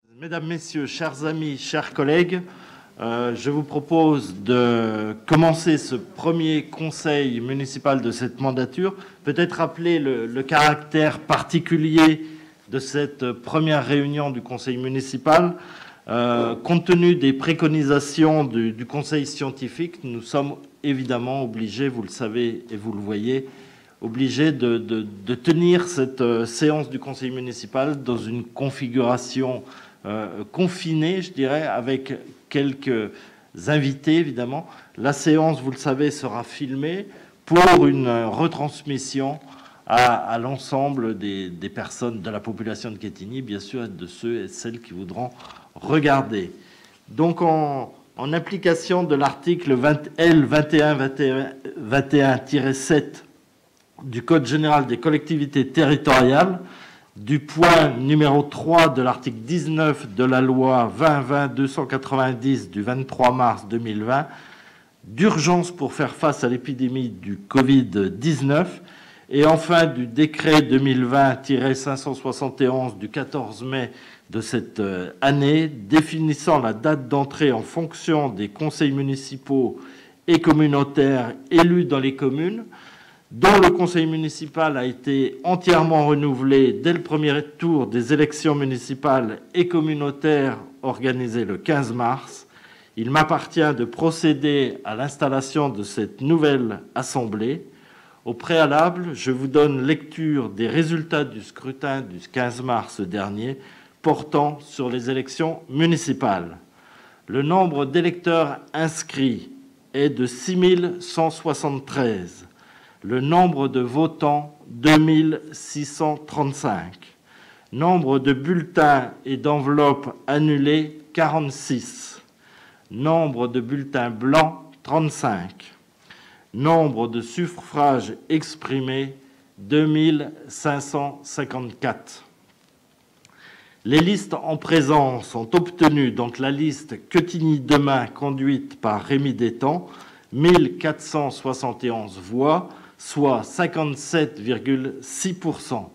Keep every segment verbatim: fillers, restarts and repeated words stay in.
Mesdames, Messieurs, chers amis, chers collègues, euh, je vous propose de commencer ce premier conseil municipal de cette mandature. Peut-être rappeler le, le caractère particulier de cette première réunion du conseil municipal. Euh, compte tenu des préconisations du, du conseil scientifique, nous sommes évidemment obligés, vous le savez et vous le voyez, obligés de, de, de tenir cette euh, séance du conseil municipal dans une configuration euh, confinée, je dirais, avec quelques invités, évidemment. La séance, vous le savez, sera filmée pour une retransmission à, à l'ensemble des, des personnes de la population de Quetigny, bien sûr, et de ceux et celles qui voudront regarder. Donc, en, en application de l'article L vingt et un vingt et un tiret sept du Code général des collectivités territoriales, du point numéro trois de l'article dix-neuf de la loi vingt vingt deux cent quatre-vingt-dix du vingt-trois mars deux mille vingt, d'urgence pour faire face à l'épidémie du Covid dix-neuf, et enfin du décret deux mille vingt tiret cinq cent soixante et onze du quatorze mai de cette année, définissant la date d'entrée en fonction des conseils municipaux et communautaires élus dans les communes, dont le conseil municipal a été entièrement renouvelé dès le premier tour des élections municipales et communautaires organisées le quinze mars. Il m'appartient de procéder à l'installation de cette nouvelle assemblée. Au préalable, je vous donne lecture des résultats du scrutin du quinze mars dernier portant sur les élections municipales. Le nombre d'électeurs inscrits est de six mille cent soixante-treize. Le nombre de votants, deux mille six cent trente-cinq. Nombre de bulletins et d'enveloppes annulés, quarante-six. Nombre de bulletins blancs, trente-cinq. Nombre de suffrages exprimés, deux mille cinq cent cinquante-quatre. Les listes en présence ont obtenu, donc la liste Quetigny Demain conduite par Rémi Détang, mille quatre cent soixante et onze voix, soit cinquante-sept virgule six pour cent.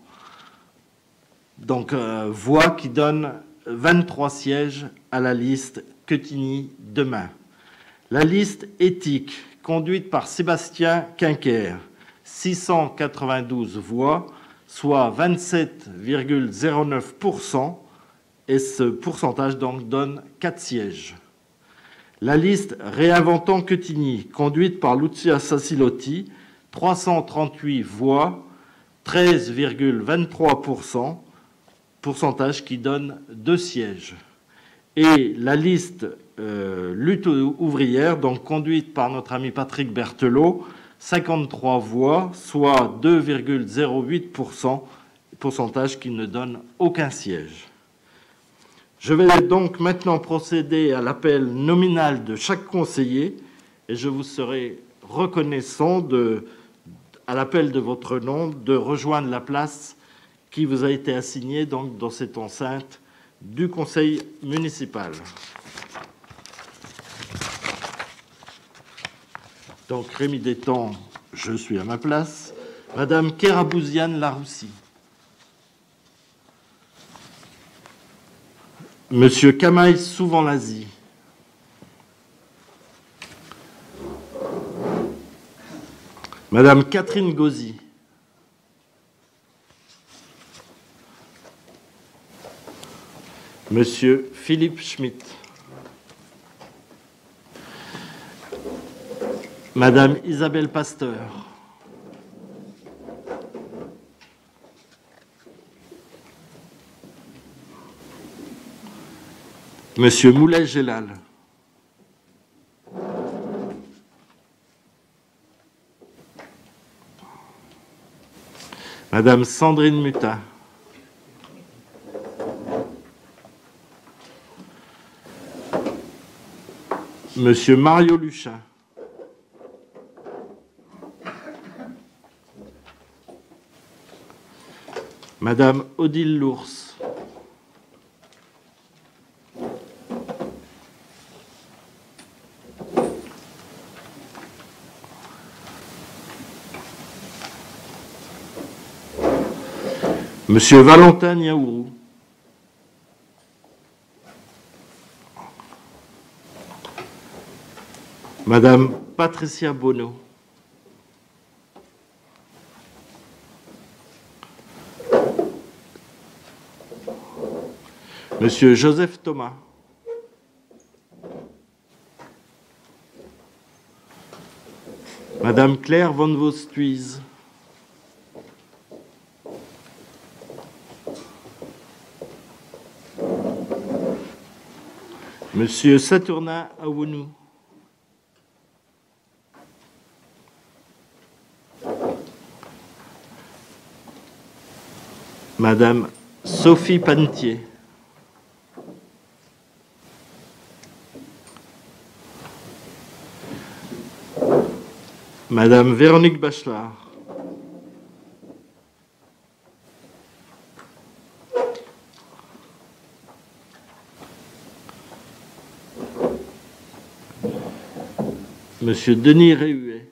Donc, euh, voix qui donne vingt-trois sièges à la liste Quetigny Demain. La liste éthique, conduite par Sébastien Quinquer, six cent quatre-vingt-douze voix, soit vingt-sept virgule zéro neuf pour cent, et ce pourcentage donc donne quatre sièges. La liste Réinventons Quetigny, conduite par Lucia Sassilotti, trois cent trente-huit voix, treize virgule vingt-trois pour cent, pourcentage qui donne deux sièges. Et la liste euh, Lutte ouvrière, donc conduite par notre ami Patrick Berthelot, cinquante-trois voix, soit deux virgule zéro huit pour cent, pourcentage qui ne donne aucun siège. Je vais donc maintenant procéder à l'appel nominal de chaque conseiller et je vous serai reconnaissant de, à l'appel de votre nom de rejoindre la place qui vous a été assignée donc dans cette enceinte du conseil municipal. Donc Rémi Détang, je suis à ma place. Madame Kerabouziane Laroussi. Monsieur Kamaï Souvanlazi. Madame Catherine Gauzy. Monsieur Philippe Schmitt. Madame Isabelle Pasteur. Monsieur Moulay Gélal. Madame Sandrine Mutin. Monsieur Mario Luchin. Madame Odile Lours. Monsieur Valentin Niaourou. Madame Patricia Bonneau. Monsieur Joseph Thomas. Madame Claire Van Vostuiz. Monsieur Saturnin Awounou. Madame Sophie Panetier. Madame Véronique Bachelard. Monsieur Denis Réhuet.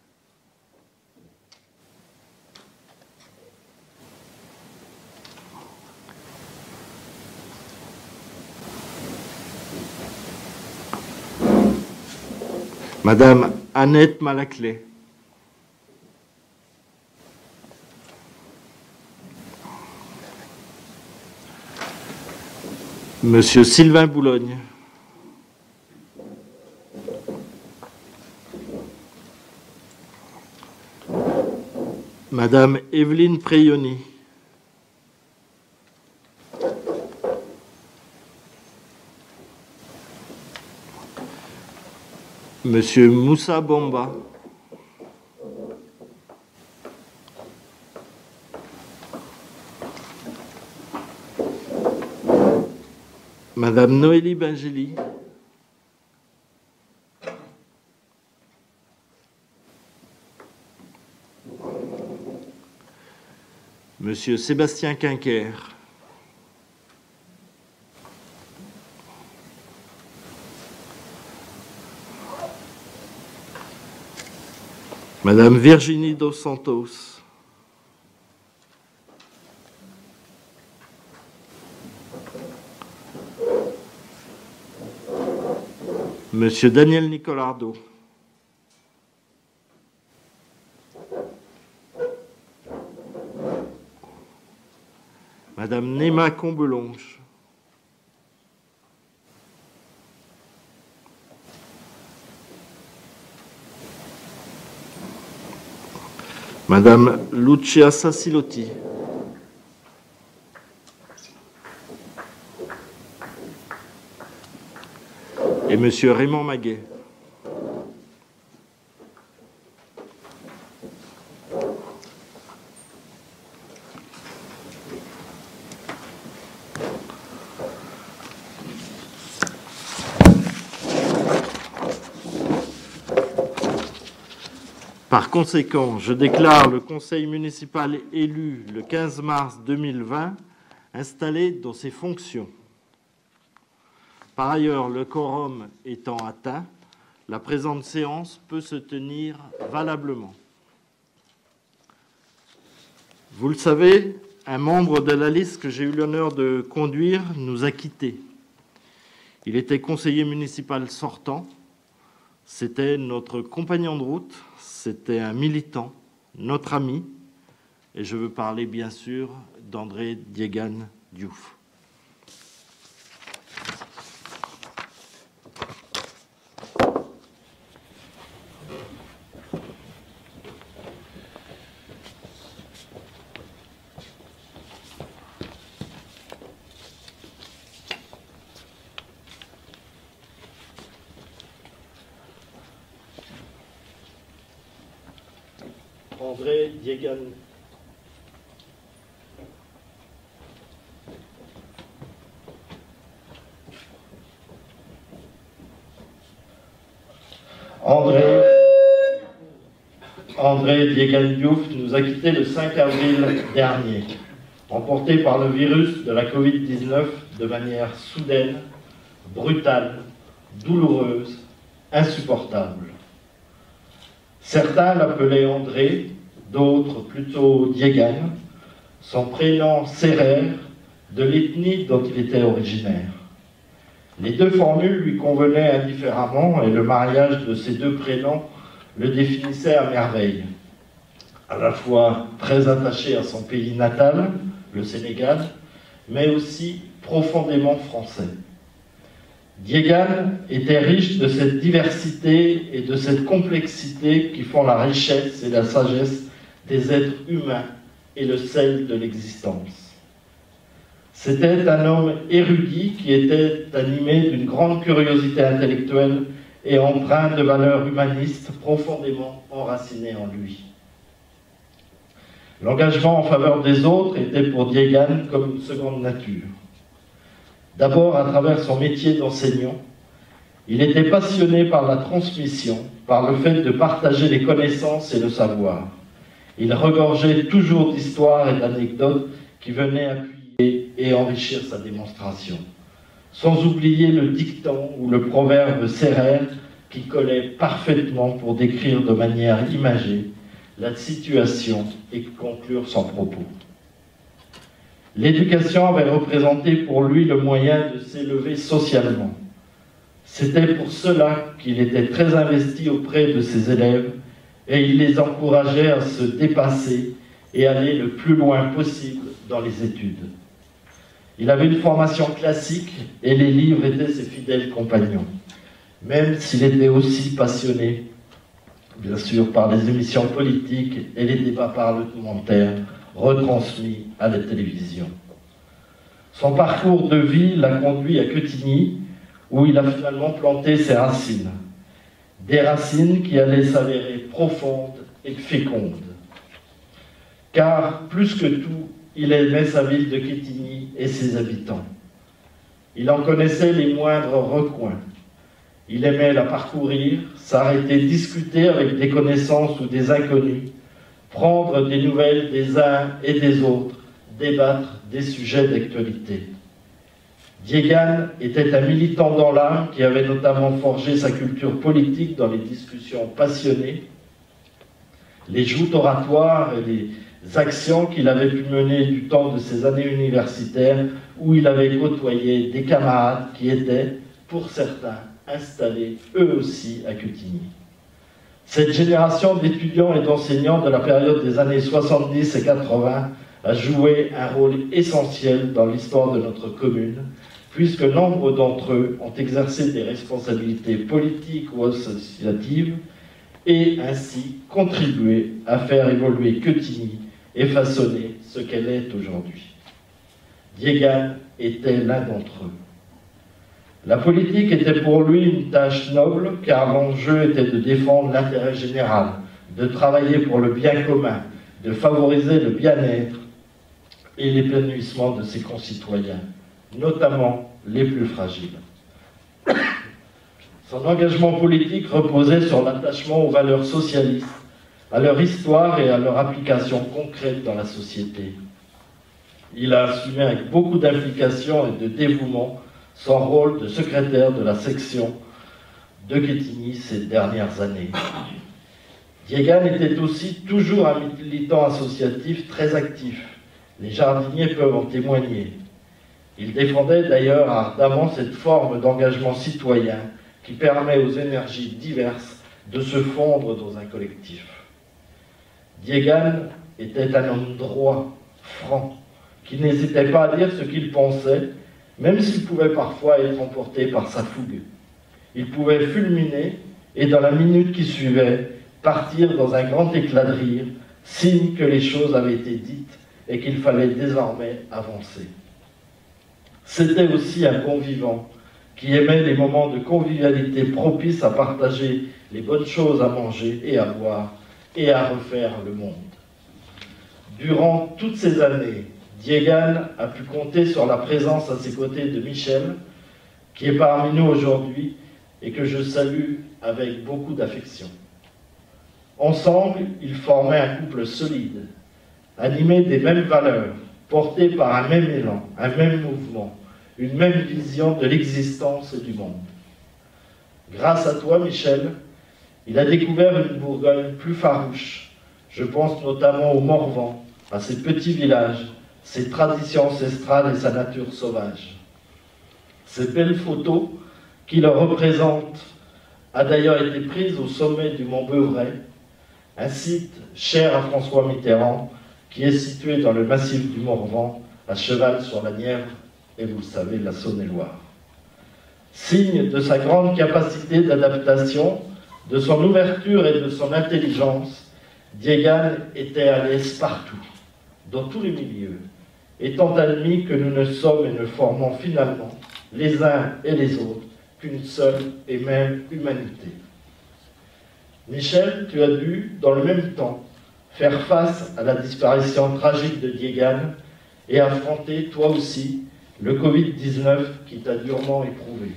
Madame Annette Malaclé. Monsieur Sylvain Boulogne. Madame Evelyne Preyoni. Monsieur Moussa Bomba. Madame Noélie Bingéli. Monsieur Sébastien Quinquer. Madame Virginie Dos Santos. Monsieur Daniel Nicolardo. Madame Néma Combelonge. Madame Lucia Sassilotti. Et Monsieur Raymond Maguet. Par conséquent, je déclare le conseil municipal élu le quinze mars deux mille vingt installé dans ses fonctions. Par ailleurs, le quorum étant atteint, la présente séance peut se tenir valablement. Vous le savez, un membre de la liste que j'ai eu l'honneur de conduire nous a quittés. Il était conseiller municipal sortant. C'était notre compagnon de route, c'était un militant, notre ami, et je veux parler bien sûr d'André Diégane Diouf. André Diégane. André, André Diégane Diouf nous a quittés le cinq avril dernier, emporté par le virus de la Covid dix-neuf de manière soudaine, brutale, douloureuse, insupportable. Certains l'appelaient André, d'autres plutôt Diégane, son prénom sérère de l'ethnie dont il était originaire. Les deux formules lui convenaient indifféremment et le mariage de ces deux prénoms le définissait à merveille. À la fois très attaché à son pays natal, le Sénégal, mais aussi profondément français. Diégane était riche de cette diversité et de cette complexité qui font la richesse et la sagesse des êtres humains et le sel de l'existence. C'était un homme érudit qui était animé d'une grande curiosité intellectuelle et empreint de valeurs humanistes profondément enracinées en lui. L'engagement en faveur des autres était pour Diégane comme une seconde nature. D'abord, à travers son métier d'enseignant, il était passionné par la transmission, par le fait de partager les connaissances et le savoir. Il regorgeait toujours d'histoires et d'anecdotes qui venaient appuyer et enrichir sa démonstration. Sans oublier le dicton ou le proverbe sérère qui collait parfaitement pour décrire de manière imagée la situation et conclure son propos. L'éducation avait représenté pour lui le moyen de s'élever socialement. C'était pour cela qu'il était très investi auprès de ses élèves et il les encourageait à se dépasser et aller le plus loin possible dans les études. Il avait une formation classique et les livres étaient ses fidèles compagnons, même s'il était aussi passionné, bien sûr, par les émissions politiques et les débats parlementaires retransmis à la télévision. Son parcours de vie l'a conduit à Quetigny, où il a finalement planté ses racines. Des racines qui allaient s'avérer profondes et fécondes. Car, plus que tout, il aimait sa ville de Quetigny et ses habitants. Il en connaissait les moindres recoins. Il aimait la parcourir, s'arrêter, discuter avec des connaissances ou des inconnus, prendre des nouvelles des uns et des autres, débattre des sujets d'actualité. Diégane était un militant dans l'âme qui avait notamment forgé sa culture politique dans les discussions passionnées, les joutes oratoires et les actions qu'il avait pu mener du temps de ses années universitaires où il avait côtoyé des camarades qui étaient, pour certains, installés eux aussi à Quetigny. Cette génération d'étudiants et d'enseignants de la période des années soixante-dix et quatre-vingts a joué un rôle essentiel dans l'histoire de notre commune, puisque nombre d'entre eux ont exercé des responsabilités politiques ou associatives et ainsi contribué à faire évoluer Quetigny et façonner ce qu'elle est aujourd'hui. Diégane était l'un d'entre eux. La politique était pour lui une tâche noble, car l'enjeu était de défendre l'intérêt général, de travailler pour le bien commun, de favoriser le bien-être et l'épanouissement de ses concitoyens, notamment les plus fragiles. Son engagement politique reposait sur l'attachement aux valeurs socialistes, à leur histoire et à leur application concrète dans la société. Il a assumé avec beaucoup d'implication et de dévouement son rôle de secrétaire de la section de Quetigny ces dernières années. Diégane était aussi toujours un militant associatif très actif. Les jardiniers peuvent en témoigner. Il défendait d'ailleurs ardemment cette forme d'engagement citoyen qui permet aux énergies diverses de se fondre dans un collectif. Diégane était un homme droit, franc, qui n'hésitait pas à dire ce qu'il pensait, même s'il pouvait parfois être emporté par sa fougue. Il pouvait fulminer et dans la minute qui suivait, partir dans un grand éclat de rire, signe que les choses avaient été dites et qu'il fallait désormais avancer. C'était aussi un bon vivant qui aimait les moments de convivialité propices à partager les bonnes choses à manger et à boire et à refaire le monde. Durant toutes ces années, Diégane a pu compter sur la présence à ses côtés de Michel, qui est parmi nous aujourd'hui et que je salue avec beaucoup d'affection. Ensemble, ils formaient un couple solide, animé des mêmes valeurs, porté par un même élan, un même mouvement, une même vision de l'existence et du monde. Grâce à toi, Michel, il a découvert une Bourgogne plus farouche. Je pense notamment au Morvan, à ses petits villages, ses traditions ancestrales et sa nature sauvage. Cette belle photo qui le représente a d'ailleurs été prise au sommet du Mont Beuvray, un site cher à François Mitterrand, qui est situé dans le massif du Morvan, à cheval sur la Nièvre, et vous le savez, la Saône-et-Loire. Signe de sa grande capacité d'adaptation, de son ouverture et de son intelligence, Diégane était à l'aise partout, dans tous les milieux, étant admis que nous ne sommes et ne formons finalement, les uns et les autres, qu'une seule et même humanité. Michel, tu as dû, dans le même temps, faire face à la disparition tragique de Diégane et affronter, toi aussi, le Covid dix-neuf qui t'a durement éprouvé.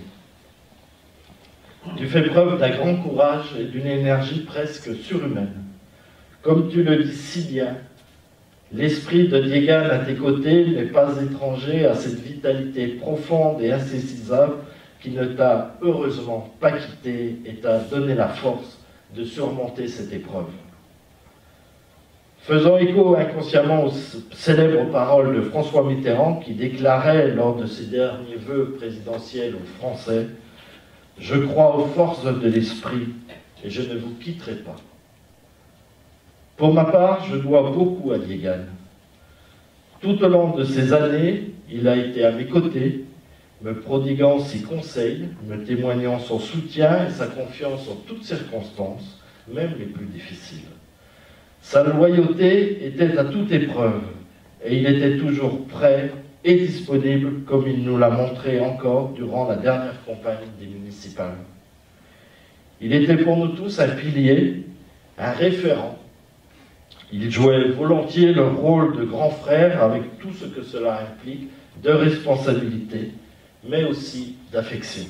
Tu fais preuve d'un grand courage et d'une énergie presque surhumaine. Comme tu le dis si bien, l'esprit de Diégane à tes côtés n'est pas étranger à cette vitalité profonde et insaisissable qui ne t'a heureusement pas quitté et t'a donné la force de surmonter cette épreuve. Faisant écho inconsciemment aux célèbres paroles de François Mitterrand qui déclarait lors de ses derniers vœux présidentiels aux Français « Je crois aux forces de l'esprit et je ne vous quitterai pas ». Pour ma part, je dois beaucoup à Diégane. Tout au long de ces années, il a été à mes côtés, me prodiguant ses conseils, me témoignant son soutien et sa confiance en toutes circonstances, même les plus difficiles. Sa loyauté était à toute épreuve, et il était toujours prêt et disponible, comme il nous l'a montré encore durant la dernière campagne des municipales. Il était pour nous tous un pilier, un référent. Il jouait volontiers le rôle de grand frère avec tout ce que cela implique de responsabilité, mais aussi d'affection.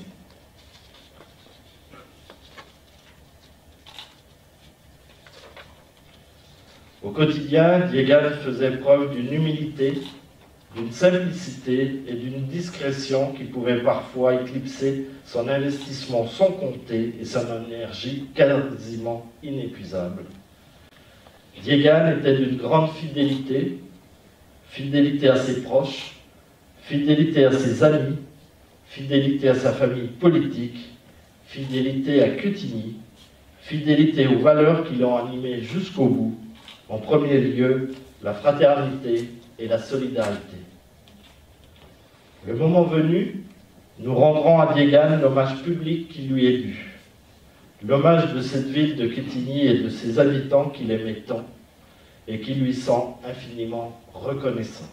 Au quotidien, Diégane faisait preuve d'une humilité, d'une simplicité et d'une discrétion qui pouvaient parfois éclipser son investissement sans compter et son énergie quasiment inépuisable. Diégane était d'une grande fidélité, fidélité à ses proches, fidélité à ses amis, fidélité à sa famille politique, fidélité à Quetigny, fidélité aux valeurs qui l'ont animé jusqu'au bout, en premier lieu, la fraternité et la solidarité. Le moment venu, nous rendrons à Diégane l'hommage public qui lui est dû. L'hommage de cette ville de Quetigny et de ses habitants qu'il aimait tant et qui lui sont infiniment reconnaissants.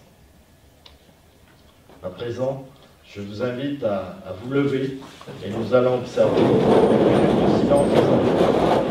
À présent, je vous invite à, à vous lever et nous allons observer le silence des enfants.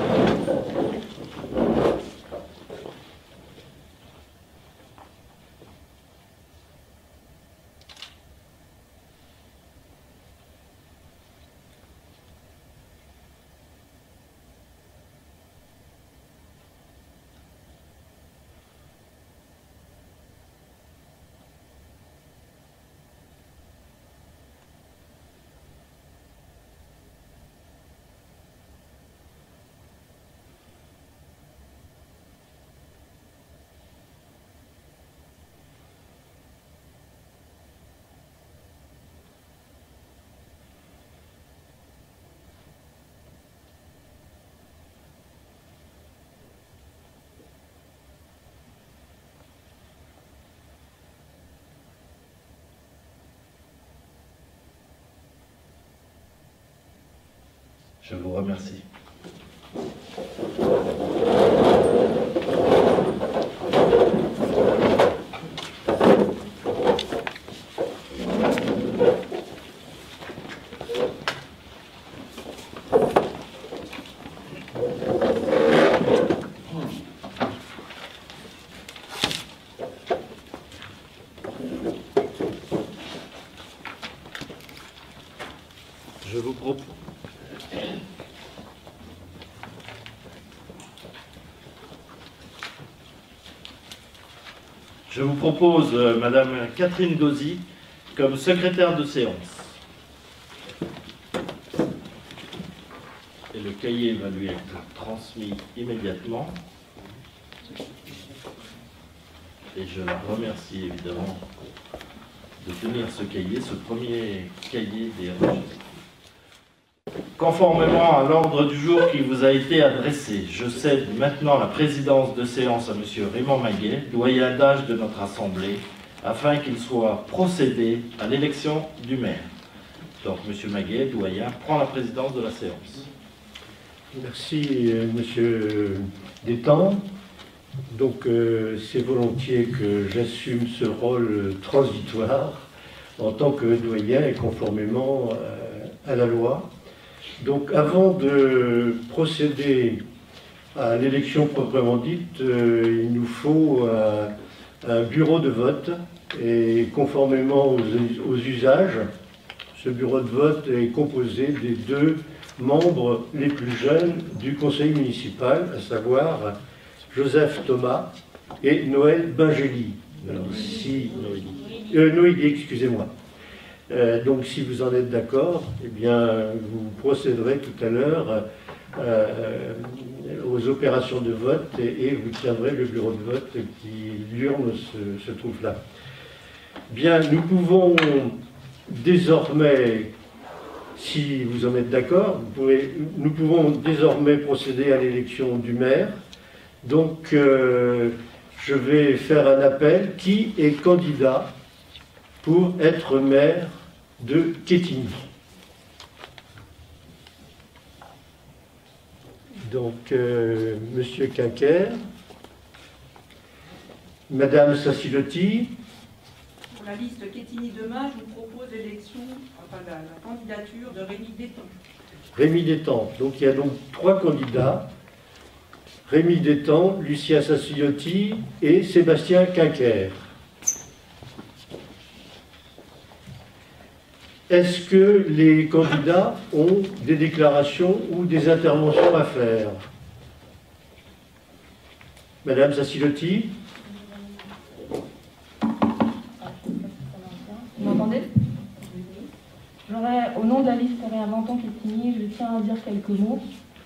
Je vous remercie. Je vous propose. Je vous propose euh, Madame Catherine Gauzy comme secrétaire de séance. Et le cahier va lui être transmis immédiatement. Et je la remercie évidemment de tenir ce cahier, ce premier cahier des enregistrements. Conformément à l'ordre du jour qui vous a été adressé, je cède maintenant la présidence de séance à M. Raymond Maguet, doyen d'âge de notre Assemblée, afin qu'il soit procédé à l'élection du maire. Donc, M. Maguet, doyen, prend la présidence de la séance. Merci, euh, M. Détang. Donc, euh, c'est volontiers que j'assume ce rôle transitoire en tant que doyen et conformément euh, à la loi. Donc, avant de procéder à l'élection proprement dite, euh, il nous faut euh, un bureau de vote et conformément aux, aux usages, ce bureau de vote est composé des deux membres les plus jeunes du conseil municipal, à savoir Joseph Thomas et Noël Bingély. Alors, si, euh, Noélie, excusez-moi. Euh, donc, si vous en êtes d'accord, eh bien, vous procéderez tout à l'heure euh, aux opérations de vote et, et vous tiendrez le bureau de vote qui, l'urne se, se trouve là. Bien, nous pouvons désormais, si vous en êtes d'accord, nous pouvons désormais procéder à l'élection du maire. Donc, euh, je vais faire un appel. Qui est candidat pour être maire de Quetigny? Donc, euh, Monsieur Quinquer, Madame Sassilotti. Pour la liste Quetigny demain, je vous propose l'élection, enfin la, la candidature de Rémi Détang. Rémi Détang. Donc, il y a donc trois candidats. Rémi Détang, Lucien Sassilotti et Sébastien Quinquer. Est-ce que les candidats ont des déclarations ou des interventions à faire? Madame Sassilotti? Vous m'entendez? J'aurais, au nom de la liste Réinventons Quetigny, je tiens à dire quelques mots.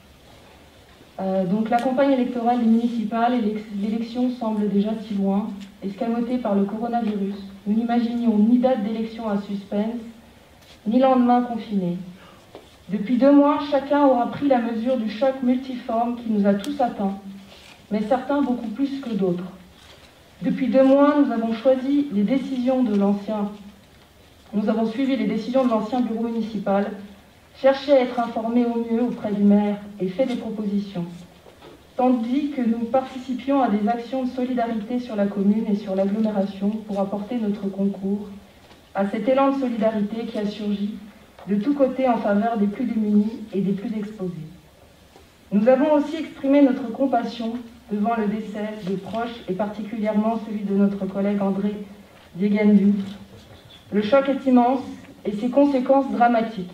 Euh, donc la campagne électorale des municipales et l'élection semblent déjà si loin, escamotée par le coronavirus. Nous n'imaginions ni date d'élection à suspense, ni lendemain confiné. Depuis deux mois, chacun aura pris la mesure du choc multiforme qui nous a tous atteints, mais certains beaucoup plus que d'autres. Depuis deux mois, nous avons choisi les décisions de l'ancien, nous avons suivi les décisions de l'ancien bureau municipal, cherché à être informés au mieux auprès du maire et fait des propositions, tandis que nous participions à des actions de solidarité sur la commune et sur l'agglomération pour apporter notre concours à cet élan de solidarité qui a surgi de tous côtés en faveur des plus démunis et des plus exposés. Nous avons aussi exprimé notre compassion devant le décès de proches et particulièrement celui de notre collègue André Dieguendu. Le choc est immense et ses conséquences dramatiques.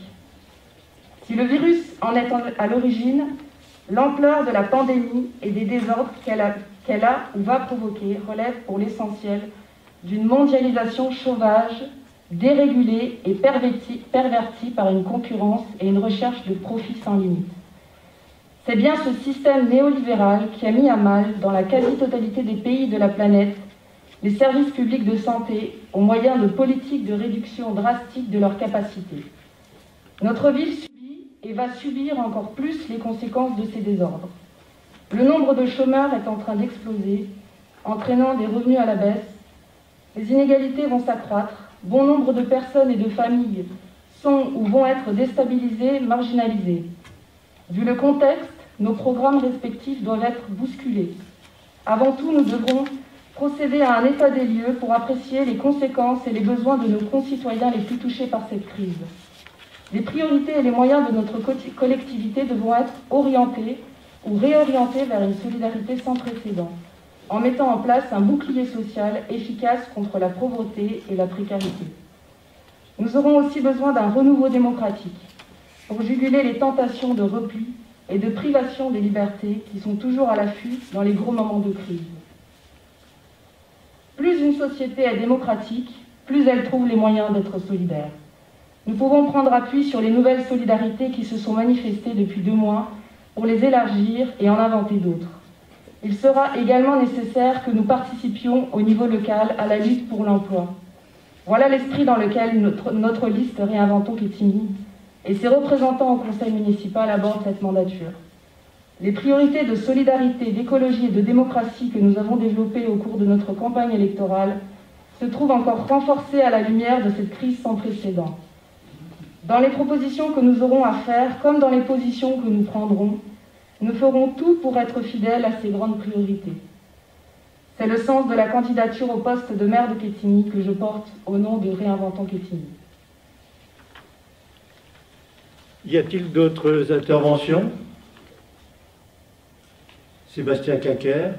Si le virus en est à l'origine, l'ampleur de la pandémie et des désordres qu'elle a, qu'elle a ou va provoquer relève pour l'essentiel d'une mondialisation sauvage, dérégulée et pervertie, pervertie par une concurrence et une recherche de profit sans limite. C'est bien ce système néolibéral qui a mis à mal, dans la quasi-totalité des pays de la planète, les services publics de santé au moyen de politiques de réduction drastique de leurs capacités. Notre ville subit et va subir encore plus les conséquences de ces désordres. Le nombre de chômeurs est en train d'exploser, entraînant des revenus à la baisse. Les inégalités vont s'accroître. Bon nombre de personnes et de familles sont ou vont être déstabilisées, marginalisées. Vu le contexte, nos programmes respectifs doivent être bousculés. Avant tout, nous devrons procéder à un état des lieux pour apprécier les conséquences et les besoins de nos concitoyens les plus touchés par cette crise. Les priorités et les moyens de notre collectivité devront être orientés ou réorientés vers une solidarité sans précédent, en mettant en place un bouclier social efficace contre la pauvreté et la précarité. Nous aurons aussi besoin d'un renouveau démocratique pour juguler les tentations de repli et de privation des libertés qui sont toujours à l'affût dans les gros moments de crise. Plus une société est démocratique, plus elle trouve les moyens d'être solidaire. Nous pouvons prendre appui sur les nouvelles solidarités qui se sont manifestées depuis deux mois pour les élargir et en inventer d'autres. Il sera également nécessaire que nous participions au niveau local à la lutte pour l'emploi. Voilà l'esprit dans lequel notre, notre liste Réinventons Quetigny et ses représentants au conseil municipal abordent cette mandature. Les priorités de solidarité, d'écologie et de démocratie que nous avons développées au cours de notre campagne électorale se trouvent encore renforcées à la lumière de cette crise sans précédent. Dans les propositions que nous aurons à faire, comme dans les positions que nous prendrons, nous ferons tout pour être fidèles à ces grandes priorités. C'est le sens de la candidature au poste de maire de Quetigny que je porte au nom de Réinventons Quetigny. Y a-t-il d'autres interventions? Sébastien Quinquer.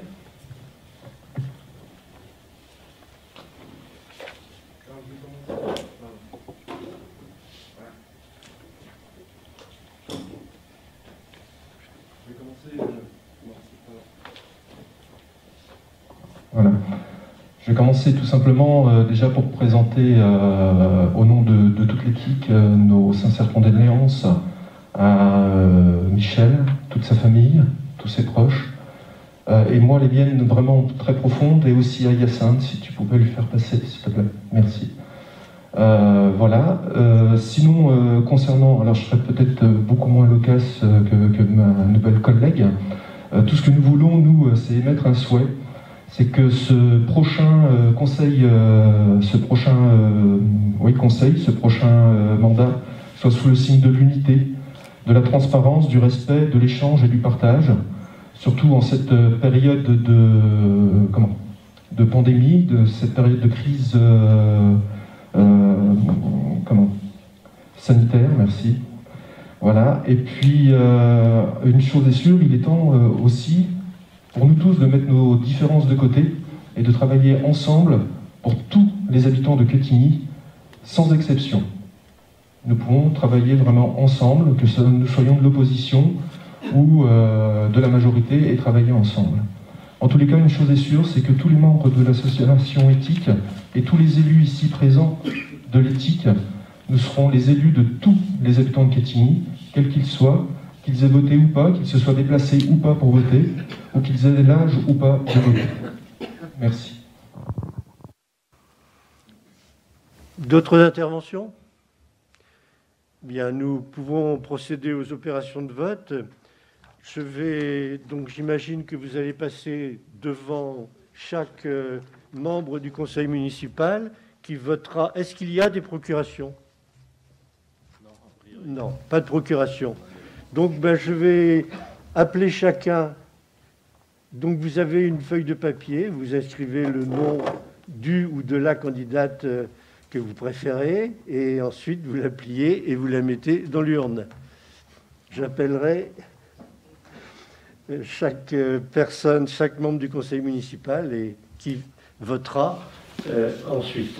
Voilà. Je vais commencer tout simplement euh, déjà pour présenter euh, au nom de, de toute l'équipe euh, nos sincères condoléances à euh, Michel, toute sa famille, tous ses proches, euh, et moi les miennes vraiment très profondes, et aussi à Hyacinthe, si tu pouvais lui faire passer, s'il te plaît. Merci. Euh, voilà. Euh, sinon, euh, concernant, alors je serai peut-être beaucoup moins loquace euh, que, que ma nouvelle collègue, euh, tout ce que nous voulons, nous, c'est émettre un souhait. C'est que ce prochain euh, conseil, euh, ce prochain euh, oui, conseil, ce prochain euh, mandat soit sous le signe de l'unité, de la transparence, du respect, de l'échange et du partage, surtout en cette période de, comment, de pandémie, de cette période de crise euh, euh, comment, sanitaire, merci. Voilà. Et puis, euh, une chose est sûre, il est temps euh, aussi pour nous tous de mettre nos différences de côté et de travailler ensemble pour tous les habitants de Quetigny, sans exception. Nous pouvons travailler vraiment ensemble, que nous soyons de l'opposition ou euh, de la majorité, et travailler ensemble. En tous les cas, une chose est sûre, c'est que tous les membres de l'association éthique et tous les élus ici présents de l'éthique, nous serons les élus de tous les habitants de Quetigny, quels qu'ils soient, qu'ils aient voté ou pas, qu'ils se soient déplacés ou pas pour voter, ou qu'ils aient l'âge ou pas de voter. Merci. D'autres interventions? Bien, nous pouvons procéder aux opérations de vote. Je vais donc, j'imagine que vous allez passer devant chaque euh, membre du conseil municipal qui votera. Est-ce qu'il y a des procurations? Non, pas de procuration. Donc, ben, je vais appeler chacun. Donc, vous avez une feuille de papier, vous inscrivez le nom du ou de la candidate que vous préférez, et ensuite, vous la pliez et vous la mettez dans l'urne. J'appellerai chaque personne, chaque membre du conseil municipal, et qui votera euh, ensuite.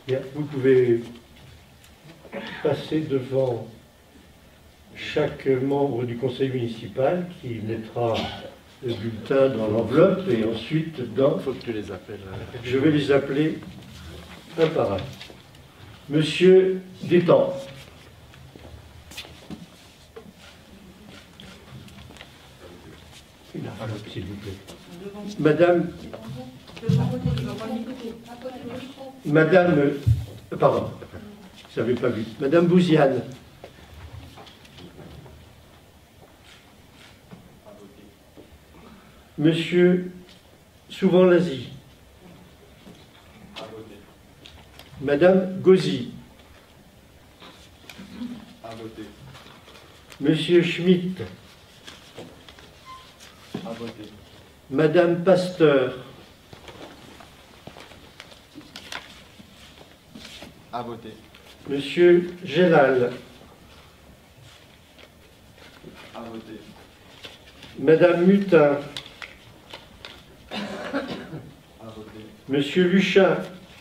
Bien, vous pouvez passer devant chaque membre du conseil municipal qui mettra le bulletin dans l'enveloppe et ensuite dans... Il faut que tu les appelles. Je vais les appeler un par un. Monsieur Détang. Une enveloppe, s'il vous plaît. Madame... Madame... euh, Pardon, je n'avais pas vu. Madame Bouziane. Monsieur Souvent-Lazy. Madame Gauzy. Monsieur Schmitt. Madame Pasteur. À voter. Monsieur Gélal. À voter. Madame Mutin. À voter. Monsieur Luchin.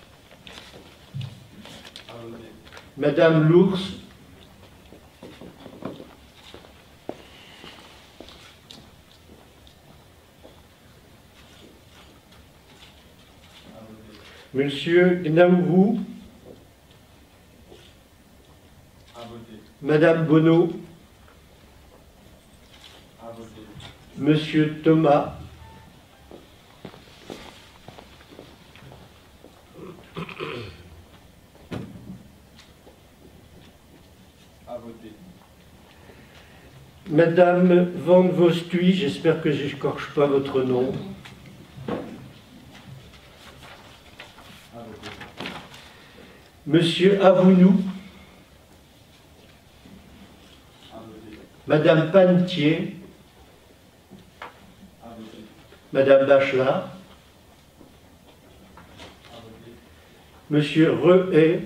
À voter. Madame Lours. Monsieur Gnaourou. À voter. Madame Bonneau. À voter. Monsieur Thomas. À voter. Madame Van Vostuy, j'espère que je n'écorche pas votre nom. À voter. Monsieur Avounou. À voter. Madame Panetier. À voter. Madame Bachelard. À voter. Monsieur Rehay.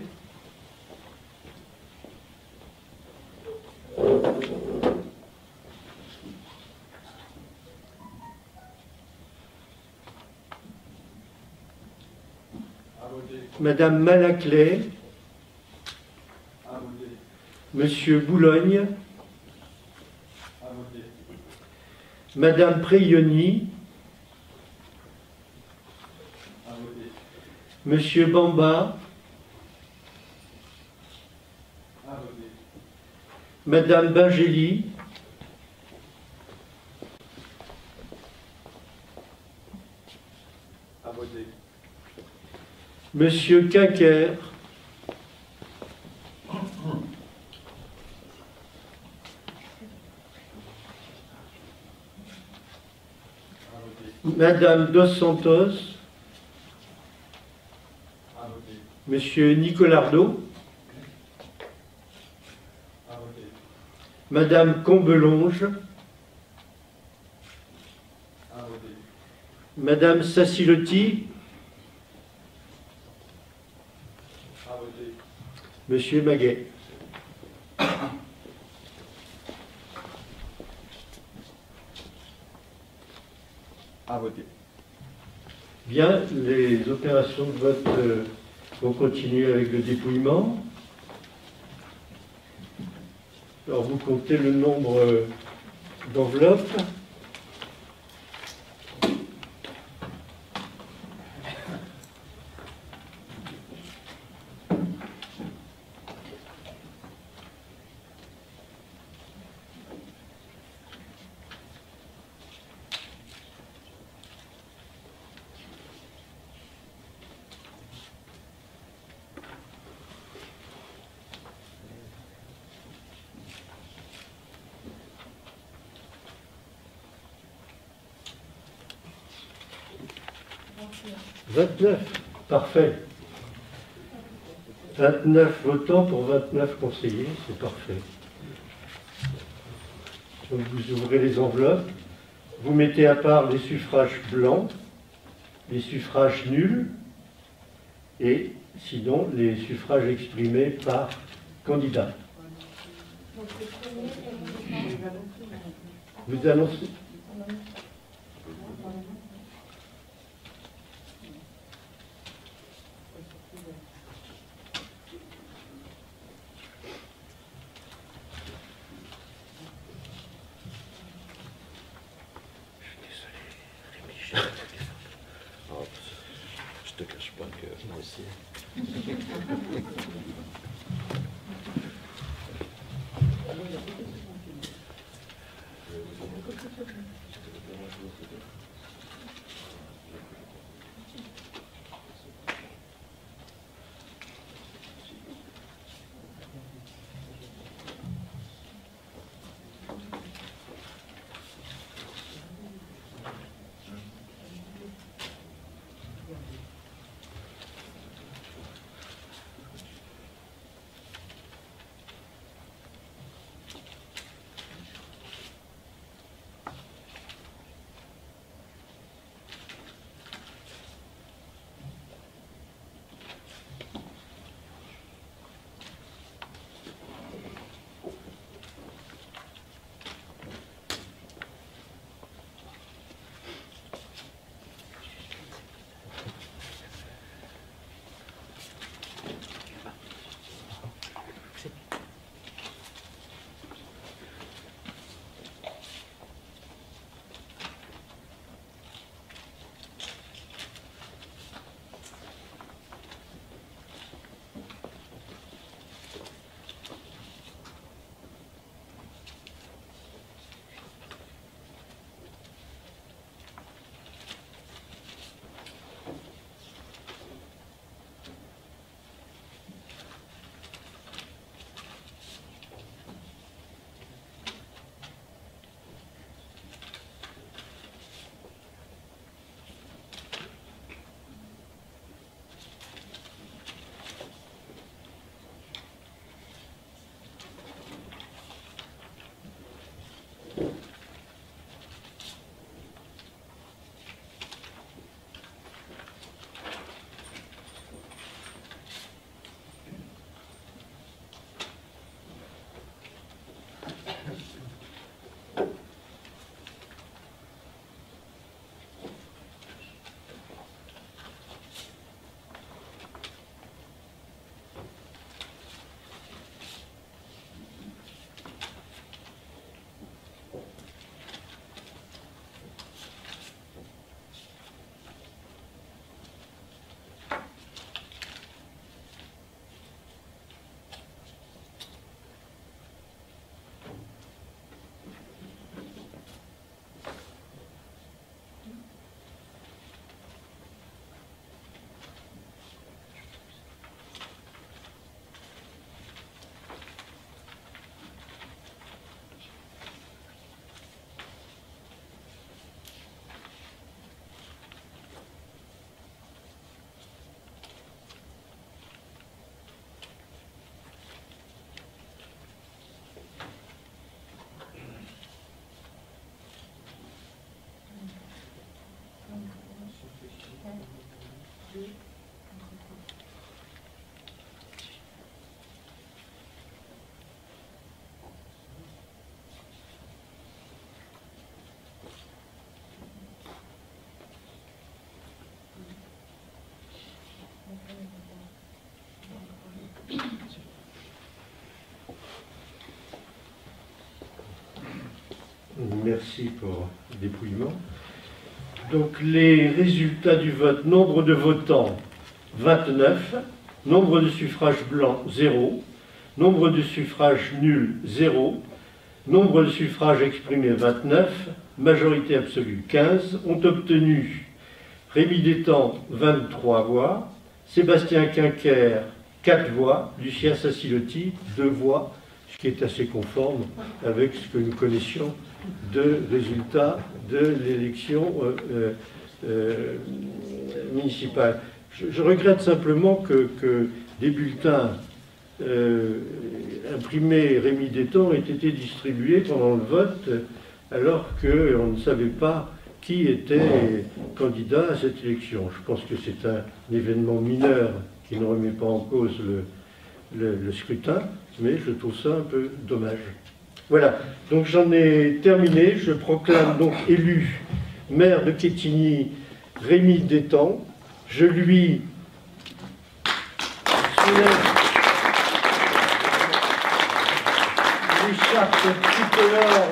À voter. Madame Malaclay. À voter. Monsieur Boulogne. À voter. Madame Préioni. À voter. Monsieur Bamba. À voter. Madame Bingély. À voter. Monsieur Quinquer. À voter. Madame Dos Santos. À voter. Monsieur Nicolardo. À voter. Madame Combelonge. À voter. Madame Sassilotti. À voter. Monsieur Maguet. À voter. Bien, les opérations de vote euh, vont continuer avec le dépouillement. Alors vous comptez le nombre euh, d'enveloppes. vingt-neuf, parfait. vingt-neuf votants pour vingt-neuf conseillers, c'est parfait. Donc vous ouvrez les enveloppes, vous mettez à part les suffrages blancs, les suffrages nuls, et sinon les suffrages exprimés par candidat. Vous annoncez. Merci pour le dépouillement. Donc les résultats du vote: nombre de votants vingt-neuf, nombre de suffrages blancs zéro, nombre de suffrages nuls zéro, nombre de suffrages exprimés vingt-neuf, majorité absolue quinze, ont obtenu Rémy Détang vingt-trois voix, Sébastien Quinquer quatre voix, Lucien Sassilotti deux voix, ce qui est assez conforme avec ce que nous connaissions de résultats de l'élection euh, euh, municipale. Je, je regrette simplement que, que des bulletins euh, imprimés Rémy Détang aient été distribués pendant le vote, alors qu'on ne savait pas qui était candidat à cette élection. Je pense que c'est un événement mineur qui ne remet pas en cause le, le, le scrutin, mais je trouve ça un peu dommage. Voilà, donc j'en ai terminé. Je proclame donc élu maire de Quetigny Rémy Détang. Je lui soulève l'écharpe tricolore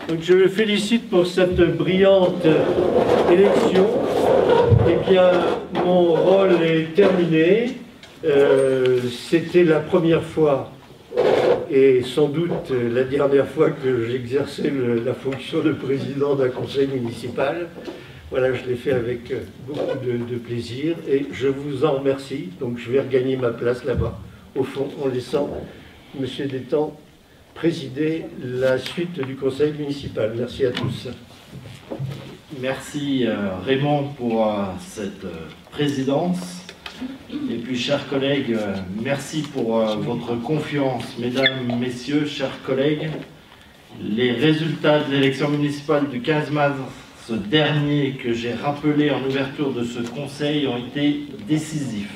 Donc je le félicite pour cette brillante élection. Eh bien, mon rôle est terminé. Euh, C'était la première fois et sans doute la dernière fois que j'exerçais le- la fonction de président d'un conseil municipal. Voilà, je l'ai fait avec beaucoup de, de plaisir et je vous en remercie. Donc je vais regagner ma place là-bas, au fond, en laissant M. Détang présider la suite du conseil municipal. Merci à tous. Merci euh, Raymond pour euh, cette euh, présidence. Et puis, chers collègues, euh, merci pour euh, votre confiance. Mesdames, messieurs, chers collègues, les résultats de l'élection municipale du quinze mars dernier que j'ai rappelé en ouverture de ce conseil ont été décisifs.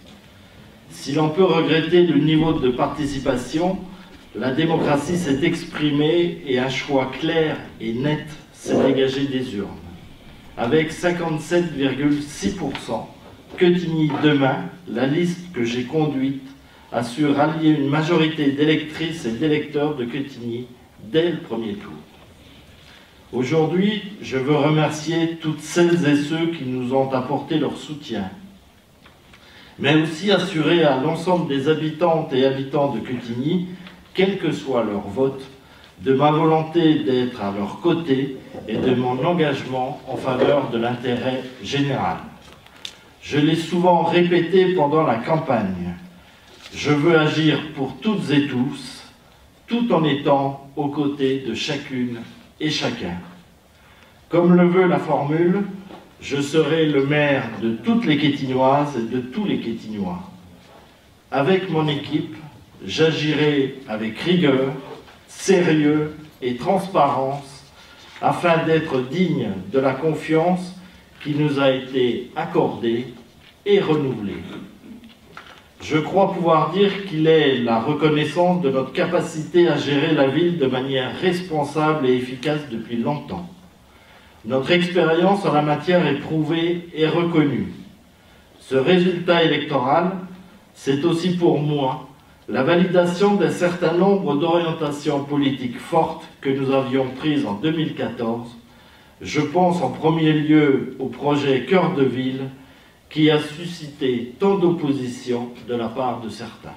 Si l'on peut regretter le niveau de participation, la démocratie s'est exprimée et un choix clair et net s'est dégagé des urnes. Avec cinquante-sept virgule six pour cent, Quetigny Demain, la liste que j'ai conduite, a su rallier une majorité d'électrices et d'électeurs de Quetigny dès le premier tour. Aujourd'hui, je veux remercier toutes celles et ceux qui nous ont apporté leur soutien, mais aussi assurer à l'ensemble des habitantes et habitants de Quetigny, quel que soit leur vote, de ma volonté d'être à leur côté et de mon engagement en faveur de l'intérêt général. Je l'ai souvent répété pendant la campagne. Je veux agir pour toutes et tous, tout en étant aux côtés de chacune et chacun. Comme le veut la formule, je serai le maire de toutes les Quetignoises et de tous les Quetignois. Avec mon équipe, j'agirai avec rigueur, sérieux et transparence afin d'être digne de la confiance qui nous a été accordée et renouvelée. Je crois pouvoir dire qu'il est la reconnaissance de notre capacité à gérer la ville de manière responsable et efficace depuis longtemps. Notre expérience en la matière est prouvée et reconnue. Ce résultat électoral, c'est aussi pour moi la validation d'un certain nombre d'orientations politiques fortes que nous avions prises en deux mille quatorze. Je pense en premier lieu au projet Cœur de Ville qui a suscité tant d'opposition de la part de certains.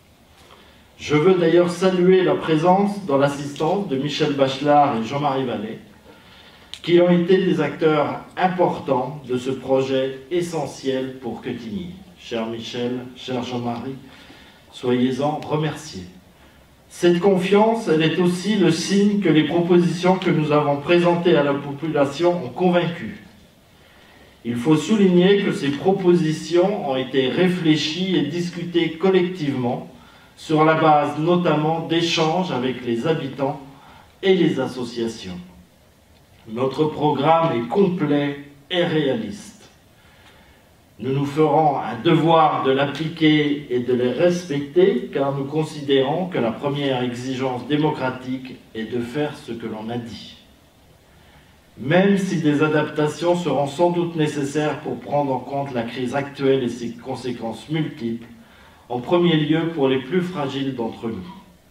Je veux d'ailleurs saluer la présence dans l'assistance de Michel Bachelard et Jean-Marie Vallée, qui ont été des acteurs importants de ce projet essentiel pour Quetigny. Cher Michel, cher Jean-Marie, soyez-en remerciés. Cette confiance, elle est aussi le signe que les propositions que nous avons présentées à la population ont convaincu. Il faut souligner que ces propositions ont été réfléchies et discutées collectivement sur la base notamment d'échanges avec les habitants et les associations. Notre programme est complet et réaliste. Nous nous ferons un devoir de l'appliquer et de les respecter car nous considérons que la première exigence démocratique est de faire ce que l'on a dit. Même si des adaptations seront sans doute nécessaires pour prendre en compte la crise actuelle et ses conséquences multiples, en premier lieu pour les plus fragiles d'entre nous.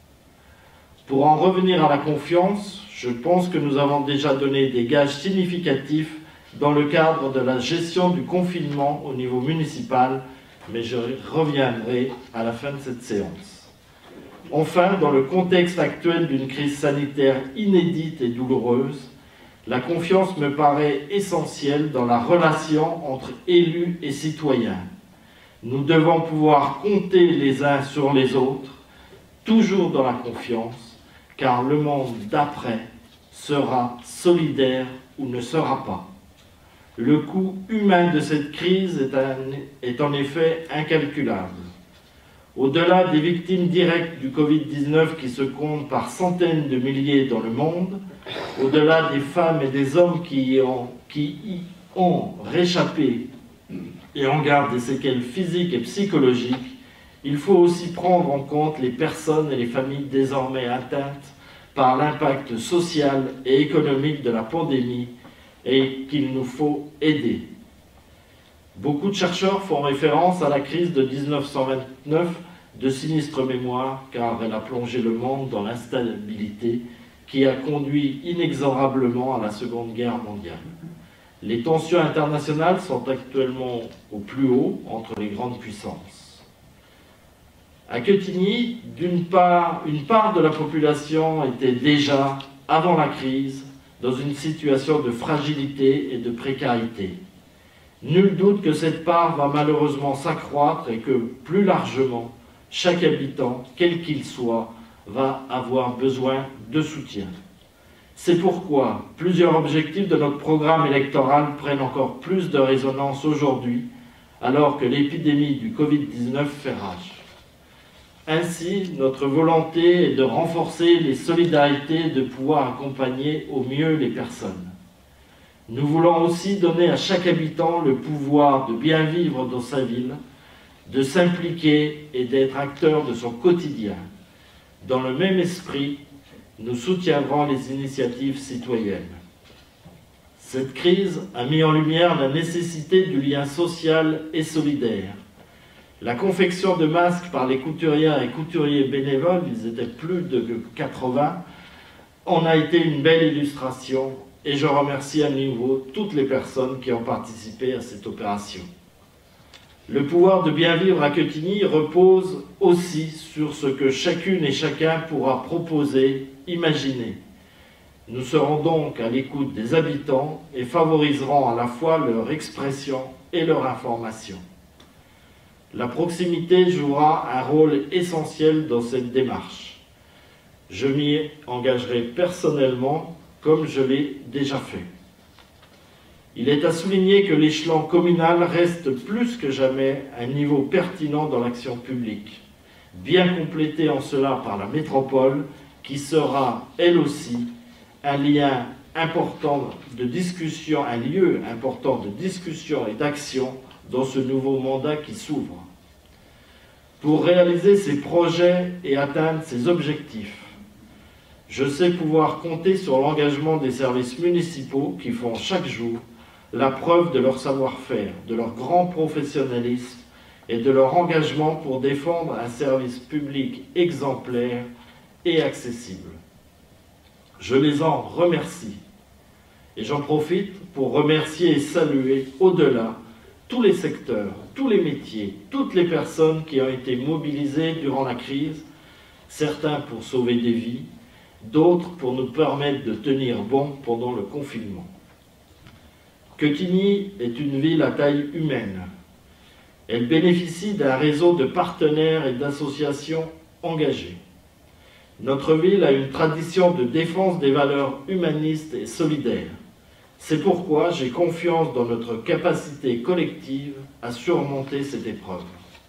Pour en revenir à la confiance, je pense que nous avons déjà donné des gages significatifs dans le cadre de la gestion du confinement au niveau municipal, mais je reviendrai à la fin de cette séance. Enfin, dans le contexte actuel d'une crise sanitaire inédite et douloureuse, la confiance me paraît essentielle dans la relation entre élus et citoyens. Nous devons pouvoir compter les uns sur les autres, toujours dans la confiance, car le monde d'après sera solidaire ou ne sera pas. Le coût humain de cette crise est, un, est en effet incalculable. Au-delà des victimes directes du Covid dix-neuf qui se comptent par centaines de milliers dans le monde, au-delà des femmes et des hommes qui y ont, qui y ont réchappé et en gardent des séquelles physiques et psychologiques, il faut aussi prendre en compte les personnes et les familles désormais atteintes par l'impact social et économique de la pandémie et qu'il nous faut aider. Beaucoup de chercheurs font référence à la crise de mille neuf cent vingt-neuf de sinistre mémoire, car elle a plongé le monde dans l'instabilité qui a conduit inexorablement à la Seconde Guerre mondiale. Les tensions internationales sont actuellement au plus haut entre les grandes puissances. À Quetigny, d'une part, une part de la population était déjà, avant la crise, dans une situation de fragilité et de précarité. Nul doute que cette part va malheureusement s'accroître et que, plus largement, chaque habitant, quel qu'il soit, va avoir besoin de soutien. C'est pourquoi plusieurs objectifs de notre programme électoral prennent encore plus de résonance aujourd'hui, alors que l'épidémie du Covid dix-neuf fait rage. Ainsi, notre volonté est de renforcer les solidarités et de pouvoir accompagner au mieux les personnes. Nous voulons aussi donner à chaque habitant le pouvoir de bien vivre dans sa ville, de s'impliquer et d'être acteur de son quotidien. Dans le même esprit, nous soutiendrons les initiatives citoyennes. Cette crise a mis en lumière la nécessité du lien social et solidaire. La confection de masques par les couturières et couturiers bénévoles, ils étaient plus de quatre-vingts, en a été une belle illustration et je remercie à nouveau toutes les personnes qui ont participé à cette opération. Le pouvoir de bien vivre à Quetigny repose aussi sur ce que chacune et chacun pourra proposer, imaginer. Nous serons donc à l'écoute des habitants et favoriserons à la fois leur expression et leur information. La proximité jouera un rôle essentiel dans cette démarche. Je m'y engagerai personnellement comme je l'ai déjà fait. Il est à souligner que l'échelon communal reste plus que jamais un niveau pertinent dans l'action publique, bien complété en cela par la métropole, qui sera, elle aussi, un lien important de discussion, un lieu important de discussion et d'action dans ce nouveau mandat qui s'ouvre. Pour réaliser ces projets et atteindre ces objectifs, je sais pouvoir compter sur l'engagement des services municipaux qui font chaque jour la preuve de leur savoir-faire, de leur grand professionnalisme et de leur engagement pour défendre un service public exemplaire et accessible. Je les en remercie et j'en profite pour remercier et saluer au-delà tous les secteurs, tous les métiers, toutes les personnes qui ont été mobilisées durant la crise, certains pour sauver des vies, d'autres pour nous permettre de tenir bon pendant le confinement. Quetigny est une ville à taille humaine. Elle bénéficie d'un réseau de partenaires et d'associations engagées. Notre ville a une tradition de défense des valeurs humanistes et solidaires. C'est pourquoi j'ai confiance dans notre capacité collective à surmonter cette épreuve.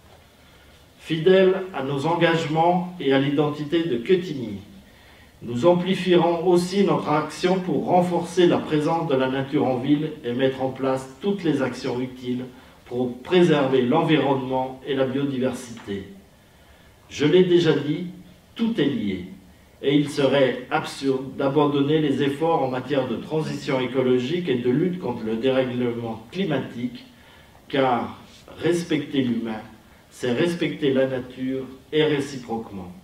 Fidèles à nos engagements et à l'identité de Quetigny, nous amplifierons aussi notre action pour renforcer la présence de la nature en ville et mettre en place toutes les actions utiles pour préserver l'environnement et la biodiversité. Je l'ai déjà dit, tout est lié. Et il serait absurde d'abandonner les efforts en matière de transition écologique et de lutte contre le dérèglement climatique, car respecter l'humain, c'est respecter la nature et réciproquement.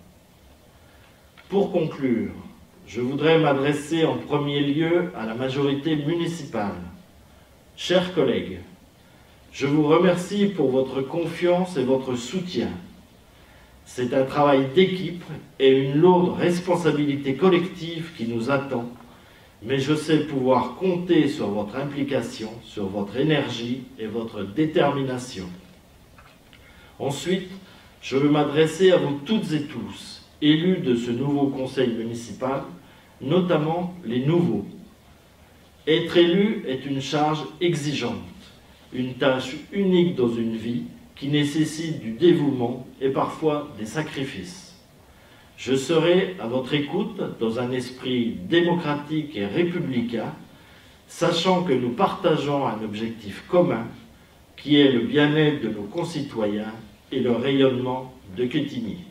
Pour conclure, je voudrais m'adresser en premier lieu à la majorité municipale. Chers collègues, je vous remercie pour votre confiance et votre soutien. C'est un travail d'équipe et une lourde responsabilité collective qui nous attend, mais je sais pouvoir compter sur votre implication, sur votre énergie et votre détermination. Ensuite, je veux m'adresser à vous toutes et tous, élus de ce nouveau conseil municipal, notamment les nouveaux. Être élu est une charge exigeante, une tâche unique dans une vie, qui nécessite du dévouement et parfois des sacrifices. Je serai à votre écoute dans un esprit démocratique et républicain, sachant que nous partageons un objectif commun, qui est le bien-être de nos concitoyens et le rayonnement de Quetigny.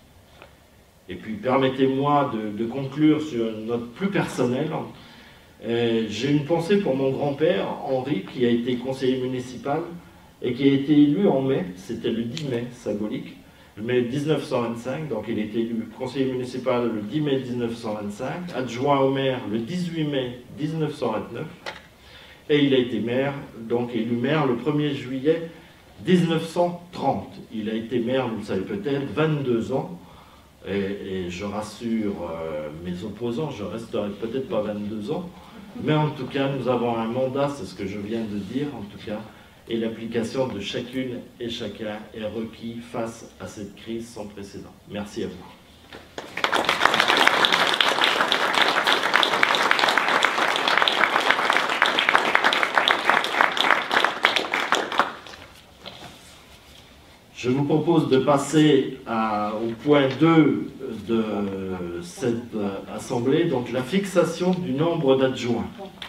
Et puis permettez-moi de, de conclure sur une note plus personnelle. Euh, j'ai une pensée pour mon grand-père, Henri, qui a été conseiller municipal, et qui a été élu en mai, c'était le dix mai, symbolique, mai mille neuf cent vingt-cinq, donc il est élu conseiller municipal le dix mai mille neuf cent vingt-cinq, adjoint au maire le dix-huit mai mille neuf cent vingt-neuf, et il a été maire, donc élu maire le premier juillet mille neuf cent trente. Il a été maire, vous le savez peut-être, vingt-deux ans, et, et je rassure euh, mes opposants, je resterai peut-être pas vingt-deux ans, mais en tout cas, nous avons un mandat, c'est ce que je viens de dire, en tout cas, et l'application de chacune et chacun est requis face à cette crise sans précédent. Merci à vous. Je vous propose de passer à, au point deux de cette assemblée, donc la fixation du nombre d'adjoints.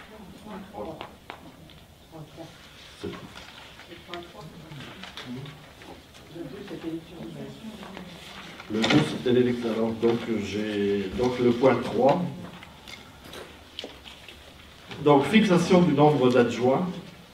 Le deux, c'était l'élection. Donc, j'ai donc le point trois. Donc, fixation du nombre d'adjoints.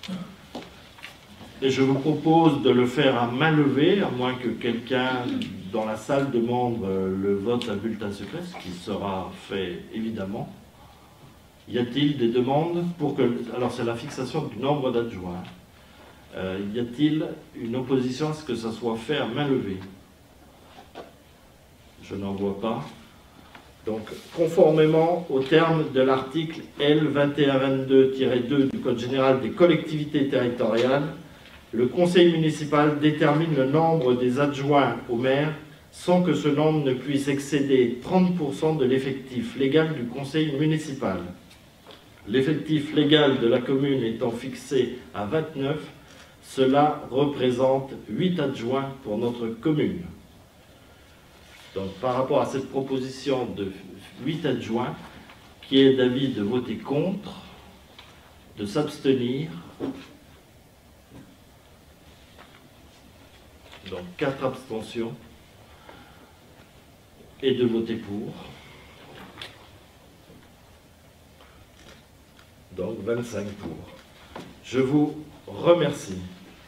Et je vous propose de le faire à main levée, à moins que quelqu'un dans la salle demande le vote à bulletin secret, ce qui sera fait évidemment. Y a-t-il des demandes pour que... Alors, c'est la fixation du nombre d'adjoints. Euh, y a-t-il une opposition à ce que ça soit fait à main levée? Je n'en vois pas. Donc, conformément au terme de l'article L vingt et un vingt-deux tiret deux du Code général des collectivités territoriales, le conseil municipal détermine le nombre des adjoints au maire sans que ce nombre ne puisse excéder trente pour cent de l'effectif légal du conseil municipal. L'effectif légal de la commune étant fixé à vingt-neuf, cela représente huit adjoints pour notre commune. Donc, par rapport à cette proposition de huit adjoints, qui est d'avis de voter contre, de s'abstenir, donc quatre abstentions, et de voter pour, donc vingt-cinq pour. Je vous remercie.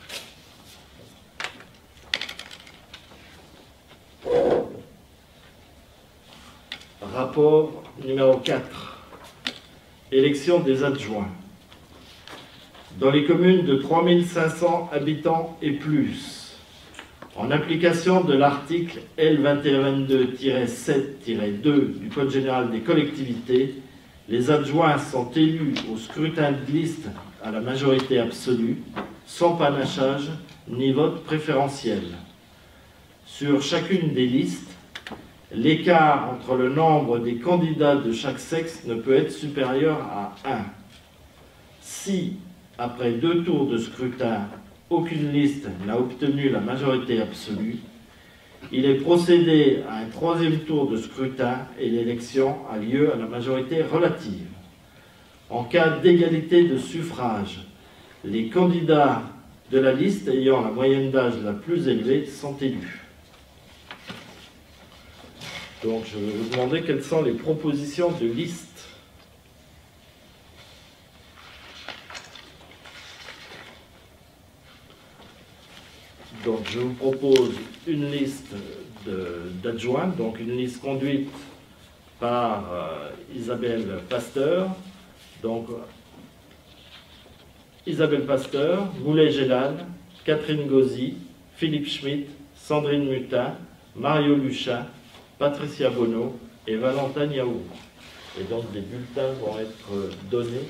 Rapport numéro quatre. Élection des adjoints. Dans les communes de trois mille cinq cents habitants et plus, en application de l'article L vingt et un vingt-deux tiret sept tiret deux du Code général des collectivités, les adjoints sont élus au scrutin de liste à la majorité absolue, sans panachage ni vote préférentiel. Sur chacune des listes, l'écart entre le nombre des candidats de chaque sexe ne peut être supérieur à un. Si, après deux tours de scrutin, aucune liste n'a obtenu la majorité absolue, il est procédé à un troisième tour de scrutin et l'élection a lieu à la majorité relative. En cas d'égalité de suffrage, les candidats de la liste ayant la moyenne d'âge la plus élevée sont élus. Donc, je vais vous demander quelles sont les propositions de liste. Donc, je vous propose une liste d'adjoints, donc une liste conduite par euh, Isabelle Pasteur. Donc, Isabelle Pasteur, Moulet-Gélal, Catherine Gauzy, Philippe Schmitt, Sandrine Mutin, Mario Luchin, Patricia Bonneau et Valentin Niaour. Et donc des bulletins vont être donnés.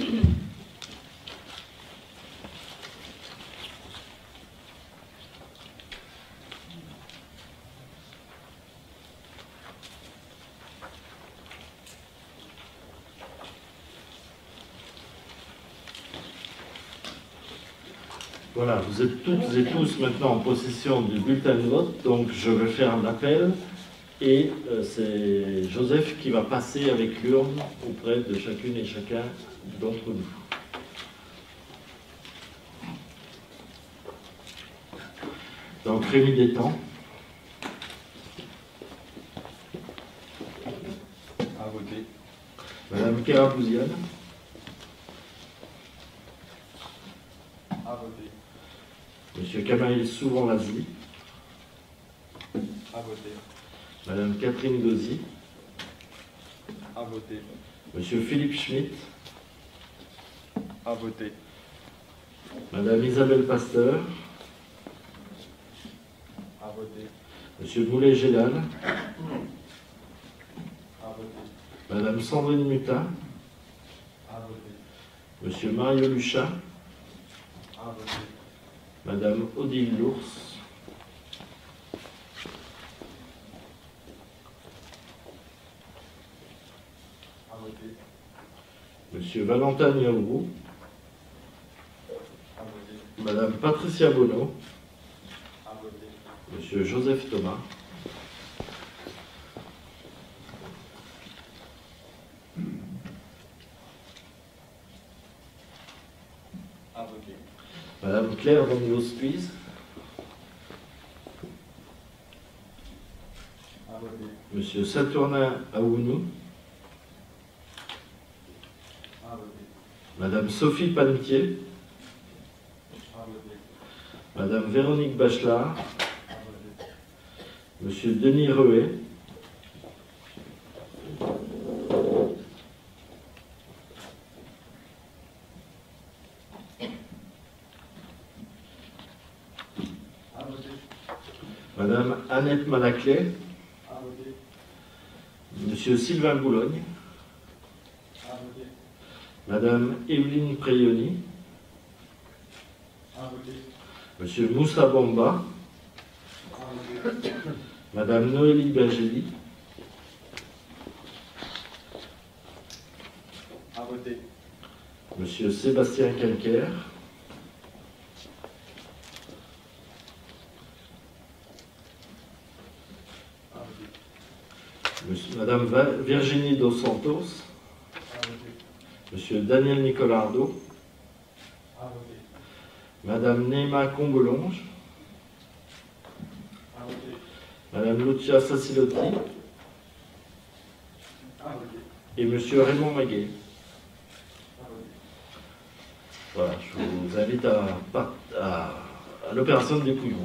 Voilà, vous êtes toutes et tous maintenant en possession du bulletin de vote, donc je vais faire l'appel et euh, c'est Joseph qui va passer avec l'urne auprès de chacune et chacun d'entre nous. Donc Rémi Détang. À voter. Madame Kerabouziane. À voter. Monsieur Kamaïl Souvan-Lazi. À voter. Madame Catherine Gauzy. À voter. Monsieur Philippe Schmitt. À voter. Madame Isabelle Pasteur. À voter. Monsieur Moulet-Gélal. À voter. Madame Sandrine Mutin. À voter. Monsieur Mario Luchat. À voter. Madame Odile Lours. À voter. Monsieur Valentin Niaourou. À voter. Madame Patricia Bonneau. À voter. Monsieur Joseph Thomas. À voter. Madame Claire Van Vos-Puis. À voter. Monsieur Saturnin Aounou. À voter. Madame Sophie Panetier. À voter. Madame Véronique Bachelard. À voter. Monsieur Denis Reuet. À voter. Madame Annette Malaclay. À voter. Monsieur Sylvain Boulogne. À voter. Madame Evelyne Préoni. À voter. Monsieur Moussa Bamba. À voter. Madame Noélie Bergely. À voter. Monsieur Sébastien Calcaire. À voter. Monsieur- Madame Va- Virginie Dos Santos. À voter. Monsieur Daniel Nicolardo. À voter. Madame Neema Combolonge. À voter. Madame Lucia Sassilotti. À voter. Et Monsieur Raymond Maguet. À voter. Voilà, je vous invite à, part- à, à l'opération de dépouillement.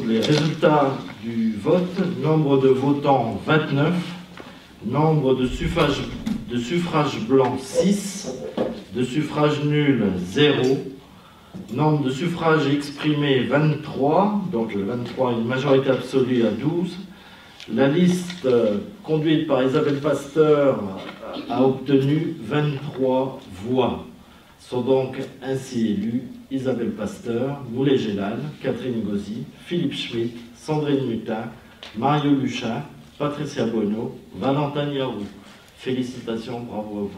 propose les résultats du vote. Nombre de votants vingt-neuf, nombre de suffrages, de suffrages blancs six, de suffrages nuls zéro, nombre de suffrages exprimés vingt-trois, donc le vingt-trois, une majorité absolue à douze. La liste euh, conduite par Isabelle Pasteur a obtenu vingt-trois voix. Sont donc ainsi élus Isabelle Pasteur, Moulay Gélal, Catherine Gauzy, Philippe Schmitt, Sandrine Mutin, Mario Luchin, Patricia Bonneau, Valentin Yarou. Félicitations, bravo à vous.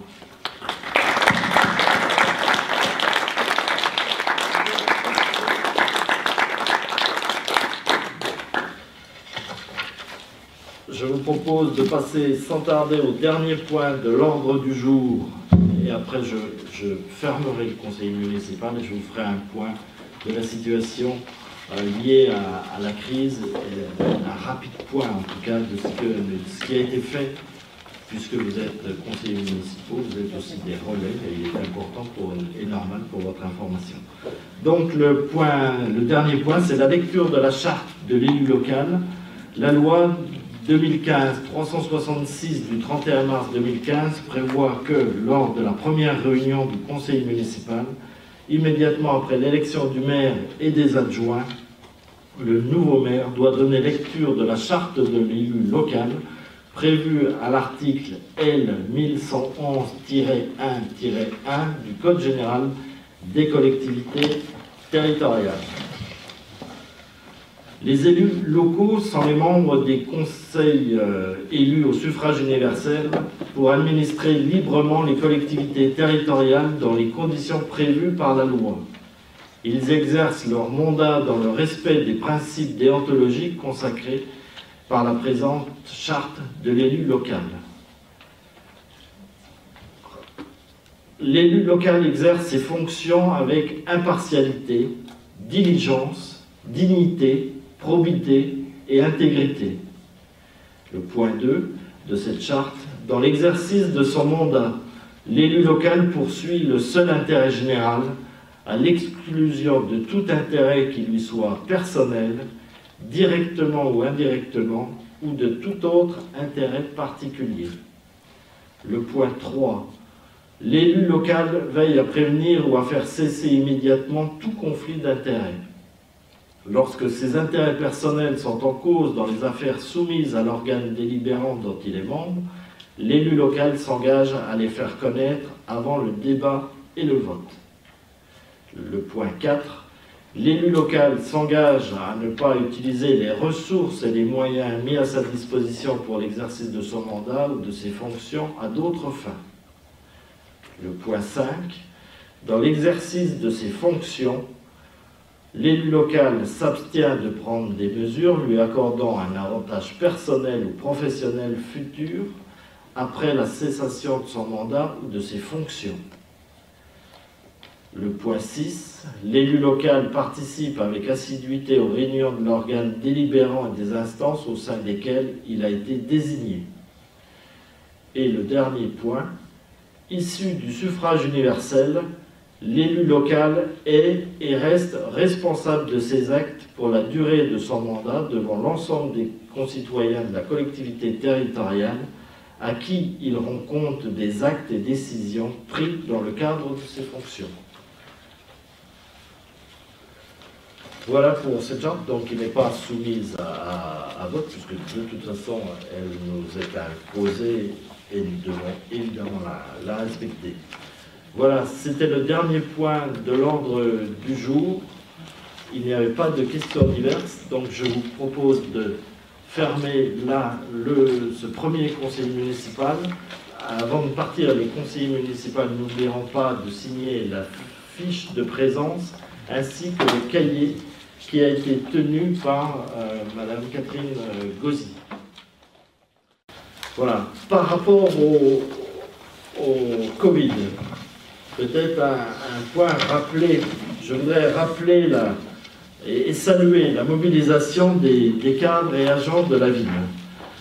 Je vous propose de passer sans tarder au dernier point de l'ordre du jour, et après je, je fermerai le conseil municipal et je vous ferai un point de la situation euh, liée à, à la crise, et un rapide point en tout cas de ce, que, de ce qui a été fait, puisque vous êtes conseillers municipaux, vous êtes aussi des relais, et il est important pour, et normal pour votre information. Donc le, point, le dernier point, c'est la lecture de la charte de l'élu local. La loi deux mille quinze trois cent soixante-six du trente et un mars deux mille quinze prévoit que lors de la première réunion du conseil municipal, immédiatement après l'élection du maire et des adjoints, le nouveau maire doit donner lecture de la charte de l'élu local prévue à l'article L mille cent onze tiret un tiret un du Code général des collectivités territoriales. Les élus locaux sont les membres des conseils euh, élus au suffrage universel pour administrer librement les collectivités territoriales dans les conditions prévues par la loi. Ils exercent leur mandat dans le respect des principes déontologiques consacrés par la présente charte de l'élu local. L'élu local exerce ses fonctions avec impartialité, diligence, dignité, probité et intégrité. Le point deux de cette charte, dans l'exercice de son mandat, l'élu local poursuit le seul intérêt général à l'exclusion de tout intérêt qui lui soit personnel, directement ou indirectement, ou de tout autre intérêt particulier. Le point trois, l'élu local veille à prévenir ou à faire cesser immédiatement tout conflit d'intérêts. Lorsque ses intérêts personnels sont en cause dans les affaires soumises à l'organe délibérant dont il est membre, l'élu local s'engage à les faire connaître avant le débat et le vote. Le point quatre, l'élu local s'engage à ne pas utiliser les ressources et les moyens mis à sa disposition pour l'exercice de son mandat ou de ses fonctions à d'autres fins. Le point cinq, dans l'exercice de ses fonctions, l'élu local s'abstient de prendre des mesures lui accordant un avantage personnel ou professionnel futur après la cessation de son mandat ou de ses fonctions. Le point six, l'élu local participe avec assiduité aux réunions de l'organe délibérant et des instances au sein desquelles il a été désigné. Et le dernier point, issu du suffrage universel, l'élu local est et reste responsable de ses actes pour la durée de son mandat devant l'ensemble des concitoyens de la collectivité territoriale à qui il rend compte des actes et décisions pris dans le cadre de ses fonctions. Voilà pour cette charte, donc il n'est pas soumise à, à, à vote, puisque de toute façon elle nous est imposée et nous devons évidemment la, la respecter. Voilà, c'était le dernier point de l'ordre du jour. Il n'y avait pas de questions diverses, donc je vous propose de fermer là le, ce premier conseil municipal. Avant de partir, les conseillers municipaux n'oublieront pas de signer la fiche de présence ainsi que le cahier qui a été tenu par euh, Madame Catherine euh, Gauzy. Voilà, par rapport au, au Covid, peut-être un, un point rappelé, je voudrais rappeler la, et, et saluer la mobilisation des, des cadres et agents de la ville,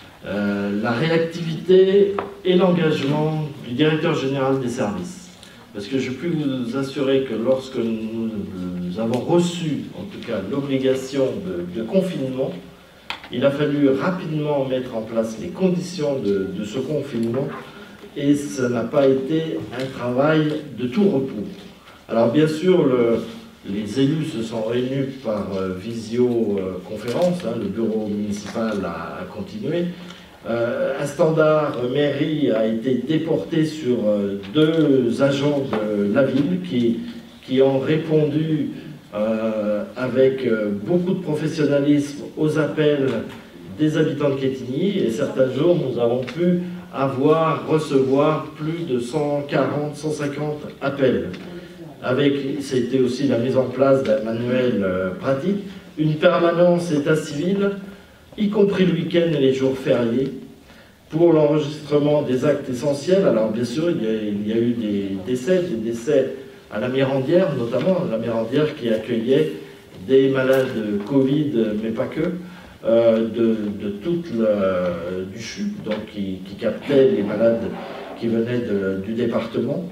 euh, la réactivité et l'engagement du directeur général des services. parce que je puis vous assurer que lorsque nous, nous avons reçu, en tout cas, l'obligation de, de confinement, il a fallu rapidement mettre en place les conditions de, de ce confinement, et ça n'a pas été un travail de tout repos. Alors bien sûr, le, les élus se sont réunis par euh, visioconférence, hein, le bureau municipal a, a continué. Euh, un standard mairie a été déporté sur euh, deux agents de la ville qui, qui ont répondu euh, avec euh, beaucoup de professionnalisme aux appels des habitants de Quetigny, et certains jours nous avons pu avoir, recevoir plus de cent quarante, cent cinquante appels. Avec, c'était aussi la mise en place d'un manuel euh, pratique, une permanence état civil, y compris le week-end et les jours fériés, pour l'enregistrement des actes essentiels. Alors bien sûr, il y a, il y a eu des décès, des décès à la Mirandière, notamment la Mirandière qui accueillait des malades Covid, mais pas que, euh, de, de toute la, du C H U, donc qui, qui captait les malades qui venaient de, du département.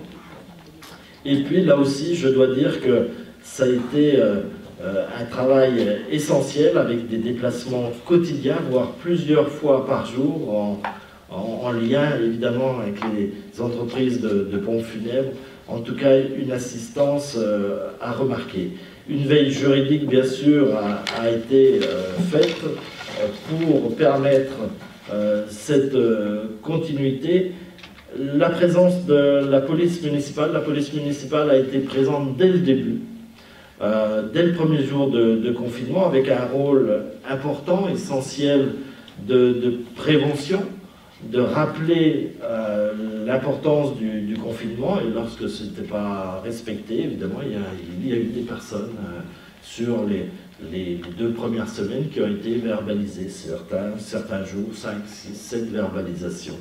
Et puis là aussi, je dois dire que ça a été euh, un travail essentiel avec des déplacements quotidiens, voire plusieurs fois par jour, en, en, en lien évidemment avec les entreprises de, de pompes funèbres. En tout cas, une assistance euh, à remarquer. Une veille juridique, bien sûr, a, a été euh, faite euh, pour permettre euh, cette euh, continuité. La présence de la police municipale, la police municipale a été présente dès le début, euh, dès le premier jour de, de confinement, avec un rôle important, essentiel de, de prévention, de rappeler euh, l'importance du, du confinement, et lorsque ce n'était pas respecté, évidemment, il y a, il y a eu des personnes euh, sur les, les deux premières semaines qui ont été verbalisées, certains, certains jours, cinq, six, sept verbalisations.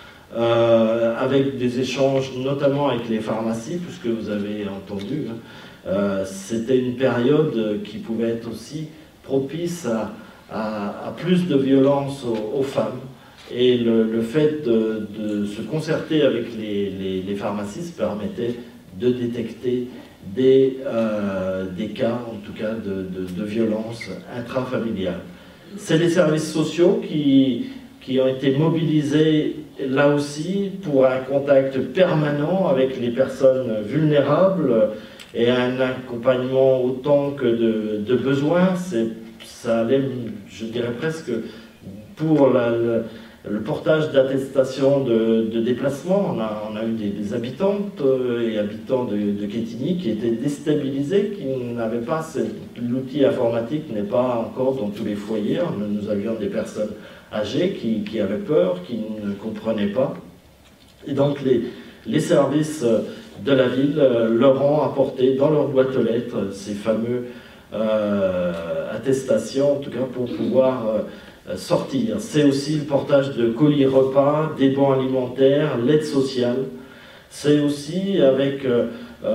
Euh, avec des échanges notamment avec les pharmacies, puisque vous avez entendu, hein, euh, c'était une période qui pouvait être aussi propice à, à, à plus de violence aux, aux femmes, et le, le fait de, de se concerter avec les, les, les pharmacies permettait de détecter des, euh, des cas, en tout cas, de, de, de violence intrafamiliale. C'est les services sociaux qui, qui ont été mobilisés là aussi pour un contact permanent avec les personnes vulnérables et un accompagnement autant que de, de besoin. Ça allait, je dirais presque, pour la, le, le portage d'attestation de, de déplacement. On a, on a eu des, des habitantes et habitants de, de Quetigny qui étaient déstabilisés, qui n'avaient pas, l'outil informatique n'est pas encore dans tous les foyers. Nous avions des personnes âgés qui, qui avaient peur, qui ne comprenaient pas. Et donc les, les services de la ville leur ont apporté dans leur boîte aux lettres ces fameux euh, attestations, en tout cas pour pouvoir euh, sortir. C'est aussi le portage de colis repas, des bons alimentaires, l'aide sociale. C'est aussi avec euh,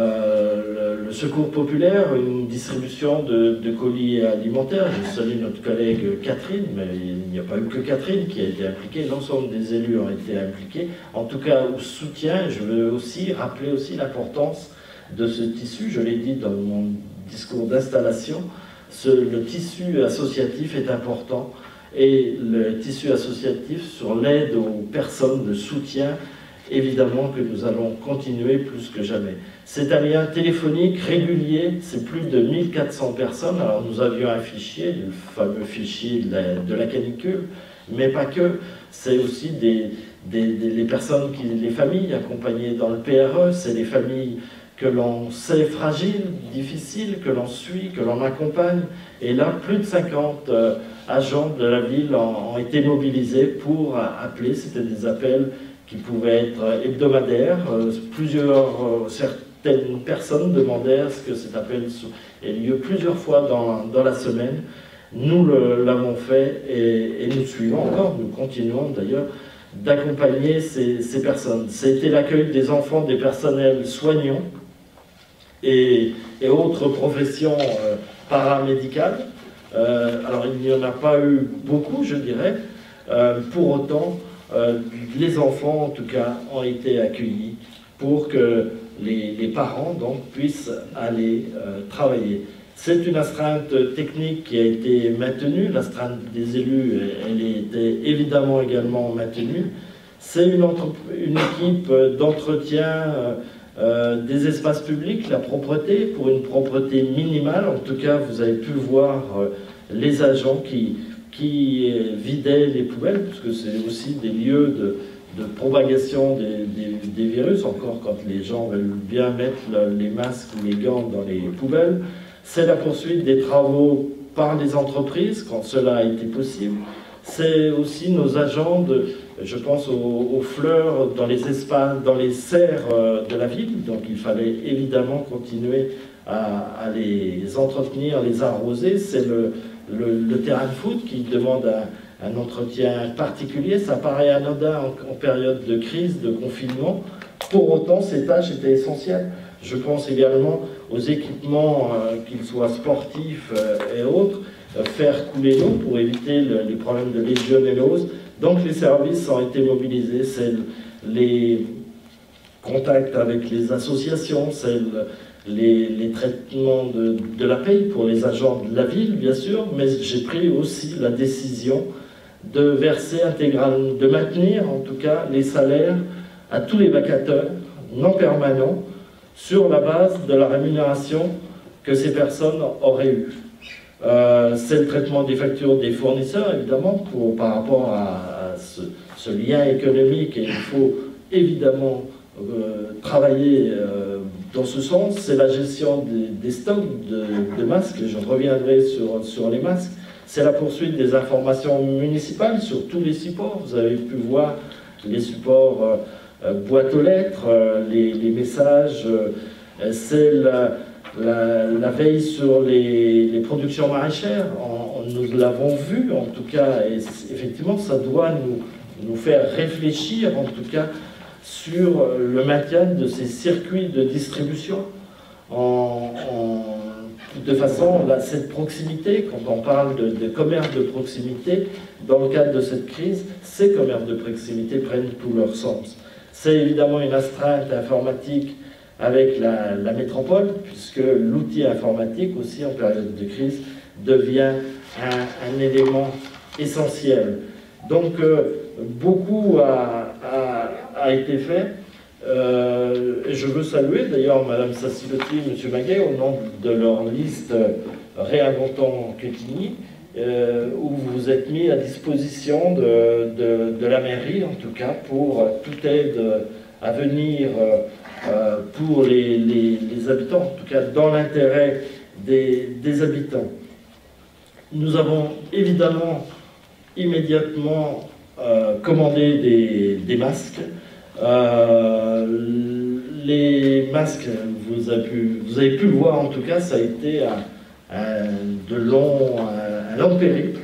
euh, le, le secours populaire, une distribution de, de colis alimentaires. Je salue notre collègue Catherine, mais il n'y a pas eu que Catherine qui a été impliquée, l'ensemble des élus ont été impliqués. En tout cas, au soutien, je veux aussi rappeler aussi l'importance de ce tissu. Je l'ai dit dans mon discours d'installation, le tissu associatif est important, et le tissu associatif sur l'aide aux personnes de soutien, évidemment que nous allons continuer plus que jamais. C'est un lien téléphonique régulier, c'est plus de mille quatre cents personnes. Alors nous avions un fichier, le fameux fichier de la, de la canicule, mais pas que, c'est aussi des, des, des les personnes, qui, les familles accompagnées dans le P R E, c'est les familles que l'on sait fragiles, difficiles, que l'on suit, que l'on accompagne. Et là, plus de cinquante euh, agents de la ville ont, ont été mobilisés pour appeler, c'était des appels qui pouvaient être hebdomadaires. Euh, plusieurs, euh, certaines personnes demandaient à ce que cet appel ait lieu plusieurs fois dans, dans la semaine. Nous l'avons fait et, et nous suivons encore, nous continuons d'ailleurs d'accompagner ces, ces personnes. C'était l'accueil des enfants, des personnels soignants et, et autres professions euh, paramédicales. Euh, alors il n'y en a pas eu beaucoup, je dirais. Euh, pour autant, euh, les enfants, en tout cas, ont été accueillis pour que les, les parents donc, puissent aller euh, travailler. C'est une astreinte technique qui a été maintenue, l'astreinte des élus, elle était évidemment également maintenue. C'est une, une équipe d'entretien euh, des espaces publics, la propreté, pour une propreté minimale. En tout cas, vous avez pu voir euh, les agents qui, qui vidaient les poubelles, puisque c'est aussi des lieux de, de propagation des, des, des virus, encore quand les gens veulent bien mettre le, les masques ou les gants dans les poubelles. C'est la poursuite des travaux par les entreprises, quand cela a été possible. C'est aussi nos agents, de, je pense aux, aux fleurs dans les espaces, dans les serres de la ville. Donc il fallait évidemment continuer à, à les entretenir, les arroser. C'est le, le, le terrain de foot qui demande un, un entretien particulier. Ça paraît anodin en, en période de crise, de confinement. Pour autant, ces tâches étaient essentielles. Je pense également aux équipements, euh, qu'ils soient sportifs euh, et autres, euh, faire couler l'eau pour éviter le, les problèmes de légionellose. Donc les services ont été mobilisés, c'est les contacts avec les associations, c'est les, les traitements de, de la paye pour les agents de la ville, bien sûr, mais j'ai pris aussi la décision de verser intégralement, de maintenir en tout cas les salaires à tous les vacateurs non permanents, sur la base de la rémunération que ces personnes auraient eue. Euh, c'est le traitement des factures des fournisseurs, évidemment, pour, par rapport à, à ce, ce lien économique, et il faut évidemment euh, travailler euh, dans ce sens. C'est la gestion des, des stocks de, de masques, et je reviendrai sur, sur les masques. C'est la poursuite des informations municipales sur tous les supports. Vous avez pu voir les supports euh, Euh, boîte aux lettres, euh, les, les messages, euh, c'est la, la, la veille sur les, les productions maraîchères. En, nous l'avons vu en tout cas, et effectivement ça doit nous, nous faire réfléchir en tout cas sur le maintien de ces circuits de distribution en, en, de façon, là, cette proximité, quand on parle de, de commerce de proximité, dans le cadre de cette crise, ces commerces de proximité prennent tout leur sens. C'est évidemment une astreinte informatique avec la, la métropole, puisque l'outil informatique aussi en période de crise devient un, un élément essentiel. Donc euh, beaucoup a, a, a été fait. Euh, et je veux saluer d'ailleurs Madame Sassilotti et Monsieur Maguet au nom de leur liste Réinventons Quetigny, Euh, où vous vous êtes mis à disposition de, de, de la mairie, en tout cas, pour euh, toute aide à venir euh, pour les, les, les habitants, en tout cas dans l'intérêt des, des habitants. Nous avons évidemment immédiatement euh, commandé des, des masques. Euh, les masques, vous avez, pu, vous avez pu le voir en tout cas, ça a été un, un, de long, un, un long périple.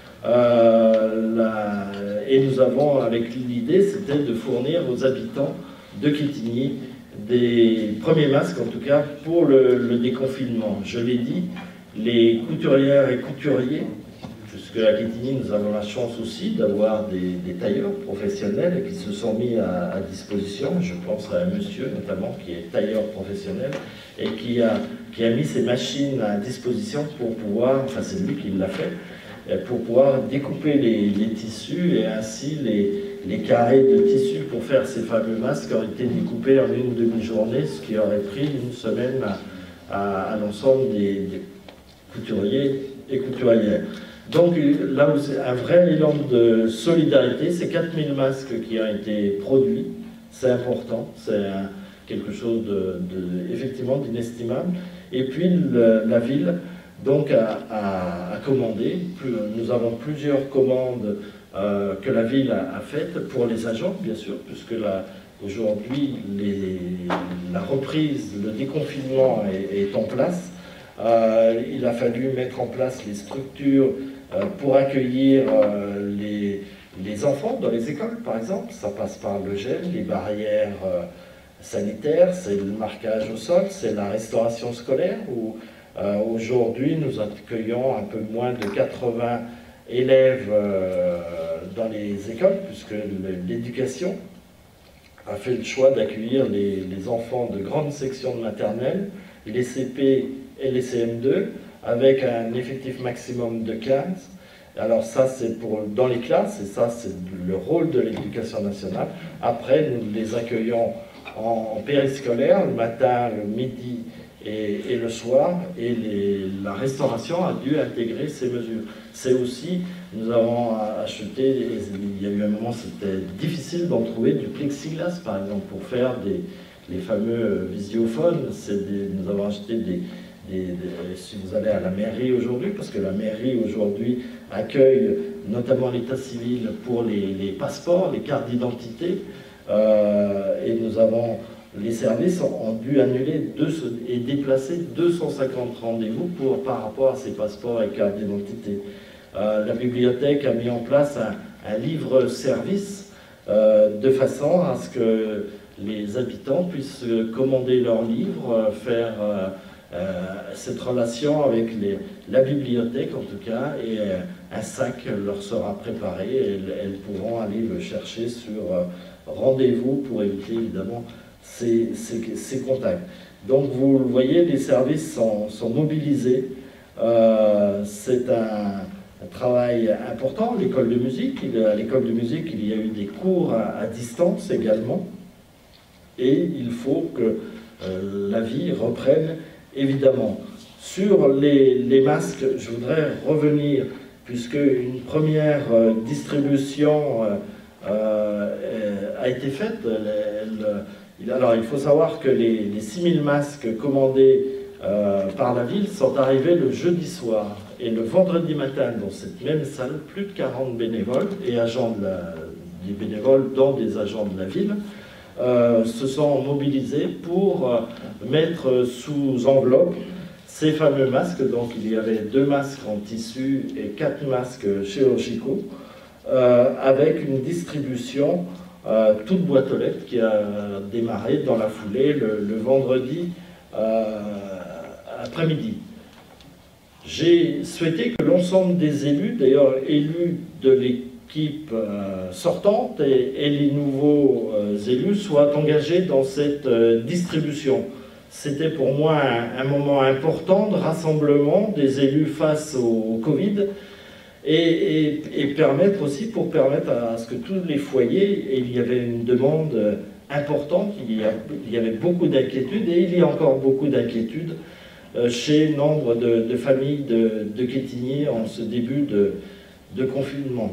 Euh, la, et nous avons, avec l'idée, c'était de fournir aux habitants de Quetigny des premiers masques, en tout cas, pour le, le déconfinement. Je l'ai dit, les couturières et couturiers, puisque à Quetigny, nous avons la chance aussi d'avoir des, des tailleurs professionnels qui se sont mis à, à disposition. Je pense à un monsieur, notamment, qui est tailleur professionnel et qui a, qui a mis ses machines à disposition pour pouvoir, enfin c'est lui qui l'a fait, pour pouvoir découper les, les tissus, et ainsi les, les carrés de tissu pour faire ces fameux masques ont été découpés en une demi-journée, ce qui aurait pris une semaine à, à, à l'ensemble des, des couturiers et couturières. Donc là, c'est un vrai élan de solidarité. C'est quatre mille masques qui ont été produits, c'est important, c'est quelque chose de, de, effectivement d'inestimable. Et puis le, la ville donc a, a, a commandé, nous avons plusieurs commandes euh, que la ville a, a faites pour les agents, bien sûr, puisque aujourd'hui la reprise, le déconfinement est, est en place. Euh, il a fallu mettre en place les structures euh, pour accueillir euh, les, les enfants dans les écoles, par exemple. Ça passe par le gel, les barrières euh, sanitaires, c'est le marquage au sol, c'est la restauration scolaire, où euh, aujourd'hui nous accueillons un peu moins de quatre-vingts élèves euh, dans les écoles, puisque l'éducation a fait le choix d'accueillir les, les enfants de grande section de maternelle, les C P et les C M deux, avec un effectif maximum de quinze. Alors ça, c'est pour dans les classes, et ça, c'est le rôle de l'éducation nationale. Après, nous les accueillons en, en périscolaire, le matin, le midi et, et le soir, et les, la restauration a dû intégrer ces mesures. C'est aussi, nous avons acheté, il y a eu un moment, c'était difficile d'en trouver du plexiglas, par exemple, pour faire des, les fameux visiophones. Des, nous avons acheté des... Des, des, si vous allez à la mairie aujourd'hui, parce que la mairie aujourd'hui accueille notamment l'état civil pour les, les passeports, les cartes d'identité, euh, et nous avons, les services ont dû annuler deux, et déplacer deux cent cinquante rendez-vous pour, par rapport à ces passeports et cartes d'identité. Euh, la bibliothèque a mis en place un, un livre-service euh, de façon à ce que les habitants puissent commander leurs livres, faire... Euh, Euh, cette relation avec les, la bibliothèque en tout cas, et euh, un sac leur sera préparé et elles, elles pourront aller le chercher sur euh, rendez-vous pour éviter évidemment ces, ces, ces contacts. Donc vous le voyez, les services sont, sont mobilisés, euh, c'est un, un travail important. L'école de musique, il, à l'école de musique il y a eu des cours à, à distance également, et il faut que euh, la vie reprenne. Évidemment, sur les, les masques, je voudrais revenir, puisque une première euh, distribution euh, euh, a été faite. Elle, elle, alors, il faut savoir que les, les six mille masques commandés euh, par la ville sont arrivés le jeudi soir. Et le vendredi matin, dans cette même salle, plus de quarante bénévoles et agents de la, des bénévoles, dont des agents de la ville, Euh, se sont mobilisés pour euh, mettre sous enveloppe ces fameux masques. Donc il y avait deux masques en tissu et quatre masques chirurgicaux, euh, avec une distribution euh, toute boîte aux lettres qui a démarré dans la foulée le, le vendredi euh, après-midi. J'ai souhaité que l'ensemble des élus, d'ailleurs élus de l'équipe, équipe euh, sortante et, et les nouveaux euh, élus soient engagés dans cette euh, distribution. C'était pour moi un, un moment important de rassemblement des élus face au, au Covid et, et, et permettre aussi, pour permettre à, à ce que tous les foyers, et il y avait une demande importante, il y, a, il y avait beaucoup d'inquiétudes et il y a encore beaucoup d'inquiétudes euh, chez nombre de, de familles de, de Quetigny en ce début de, de confinement.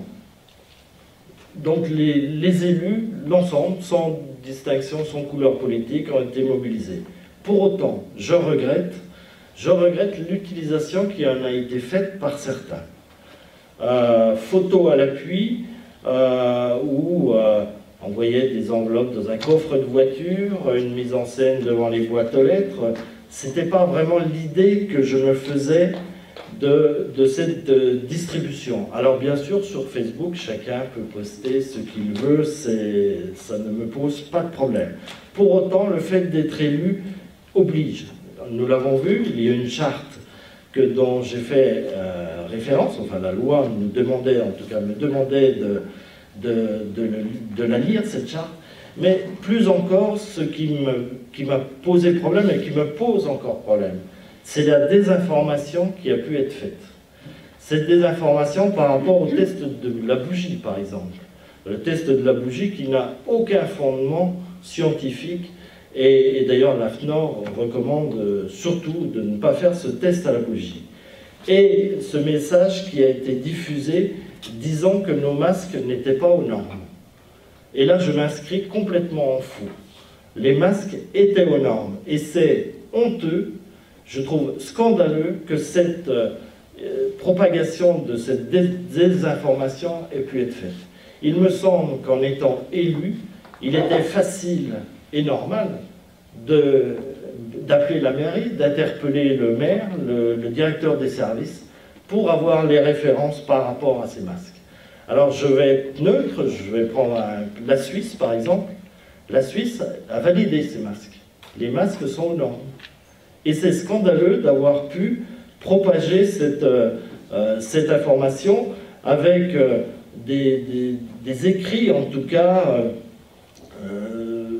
Donc les, les élus, l'ensemble, sans distinction, sans couleur politique, ont été mobilisés. Pour autant, je regrette, je regrette l'utilisation qui en a été faite par certains. Euh, photo à l'appui, euh, où euh, on voyait des enveloppes dans un coffre de voiture, une mise en scène devant les boîtes aux lettres. C'était pas vraiment l'idée que je me faisais De, de cette euh, distribution. Alors bien sûr, sur Facebook, chacun peut poster ce qu'il veut, ça ne me pose pas de problème. Pour autant, le fait d'être élu oblige. Nous l'avons vu, il y a une charte que, dont j'ai fait euh, référence, enfin la loi nous demandait, en tout cas me demandait de, de, de, de la lire, cette charte, mais plus encore, ce qui me, qui m'a posé problème et qui me pose encore problème, c'est la désinformation qui a pu être faite. Cette désinformation par rapport au test de la bougie, par exemple. Le test de la bougie qui n'a aucun fondement scientifique, et, et d'ailleurs l'A F N O R recommande surtout de ne pas faire ce test à la bougie. Et ce message qui a été diffusé disant que nos masques n'étaient pas aux normes. Et là, je m'inscris complètement en faux. Les masques étaient aux normes, et c'est honteux. Je trouve scandaleux que cette euh, propagation de cette dés désinformation ait pu être faite. Il me semble qu'en étant élu, il était facile et normal d'appeler la mairie, d'interpeller le maire, le, le directeur des services, pour avoir les références par rapport à ces masques. Alors je vais être neutre, je vais prendre un, la Suisse par exemple. La Suisse a validé ces masques. Les masques sont aux normes. Et c'est scandaleux d'avoir pu propager cette, euh, cette information avec euh, des, des, des écrits, en tout cas, euh,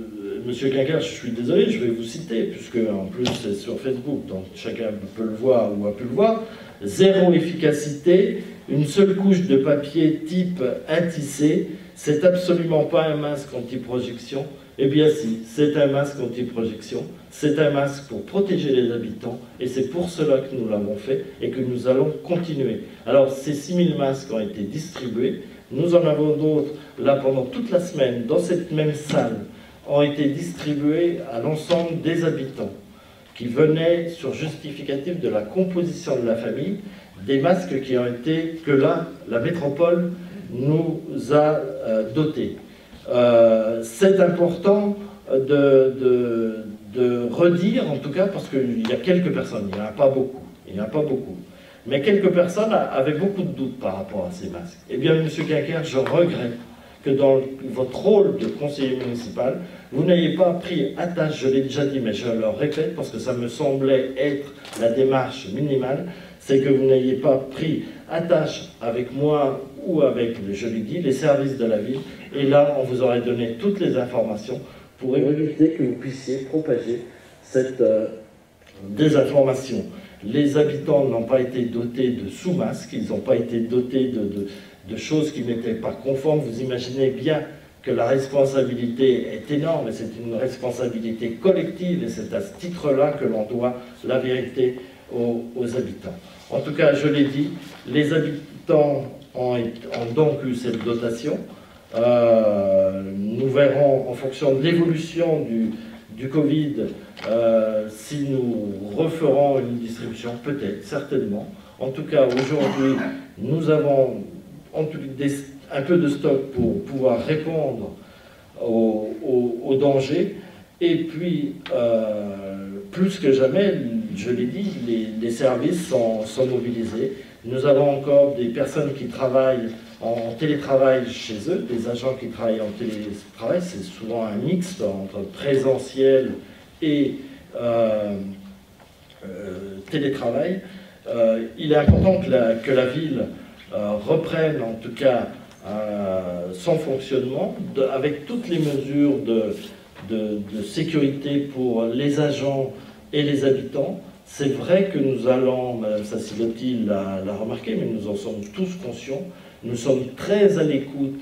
Monsieur Quinquer, je suis désolé, je vais vous citer, puisque en plus c'est sur Facebook, donc chacun peut le voir ou a pu le voir. Zéro efficacité, une seule couche de papier type intissé, c'est absolument pas un masque anti-projection. Eh bien si, c'est un masque anti-projection, c'est un masque pour protéger les habitants, et c'est pour cela que nous l'avons fait et que nous allons continuer. Alors ces six mille masques ont été distribués, nous en avons d'autres là pendant toute la semaine, dans cette même salle, ont été distribués à l'ensemble des habitants qui venaient sur justificatif de la composition de la famille, des masques qui ont été, que là, la métropole nous a euh, dotés. Euh, c'est important de, de, de redire, en tout cas, parce qu'il y a quelques personnes, il n'y en a pas beaucoup, il n'y en a pas beaucoup, mais quelques personnes avaient beaucoup de doutes par rapport à ces masques. Eh bien, Monsieur Quinquer, je regrette que dans votre rôle de conseiller municipal, vous n'ayez pas pris attache, je l'ai déjà dit, mais je le répète, parce que ça me semblait être la démarche minimale, c'est que vous n'ayez pas pris attache avec moi ou avec, je l'ai dit, les services de la ville, et là, on vous aurait donné toutes les informations pour éviter que vous puissiez propager cette euh, désinformation. Les habitants n'ont pas été dotés de sous-masques, ils n'ont pas été dotés de, de, de choses qui n'étaient pas conformes. Vous imaginez bien que la responsabilité est énorme, et c'est une responsabilité collective, et c'est à ce titre-là que l'on doit la vérité aux, aux habitants. En tout cas, je l'ai dit, les habitants ont, ont donc eu cette dotation. Euh, nous verrons en fonction de l'évolution du, du Covid euh, si nous referons une distribution, peut-être, certainement. En tout cas, aujourd'hui, nous avons en tout, des, un peu de stock pour pouvoir répondre aux, aux, aux dangers. Et puis, euh, plus que jamais, je l'ai dit, les, les services sont, sont mobilisés. Nous avons encore des personnes qui travaillent en télétravail chez eux, des agents qui travaillent en télétravail, c'est souvent un mix entre présentiel et euh, euh, télétravail. Euh, il est important que la, que la ville euh, reprenne en tout cas euh, son fonctionnement de, avec toutes les mesures de, de, de sécurité pour les agents et les habitants. C'est vrai que nous allons, Mme Sassilotti l'a remarqué, mais nous en sommes tous conscients. Nous sommes très à l'écoute,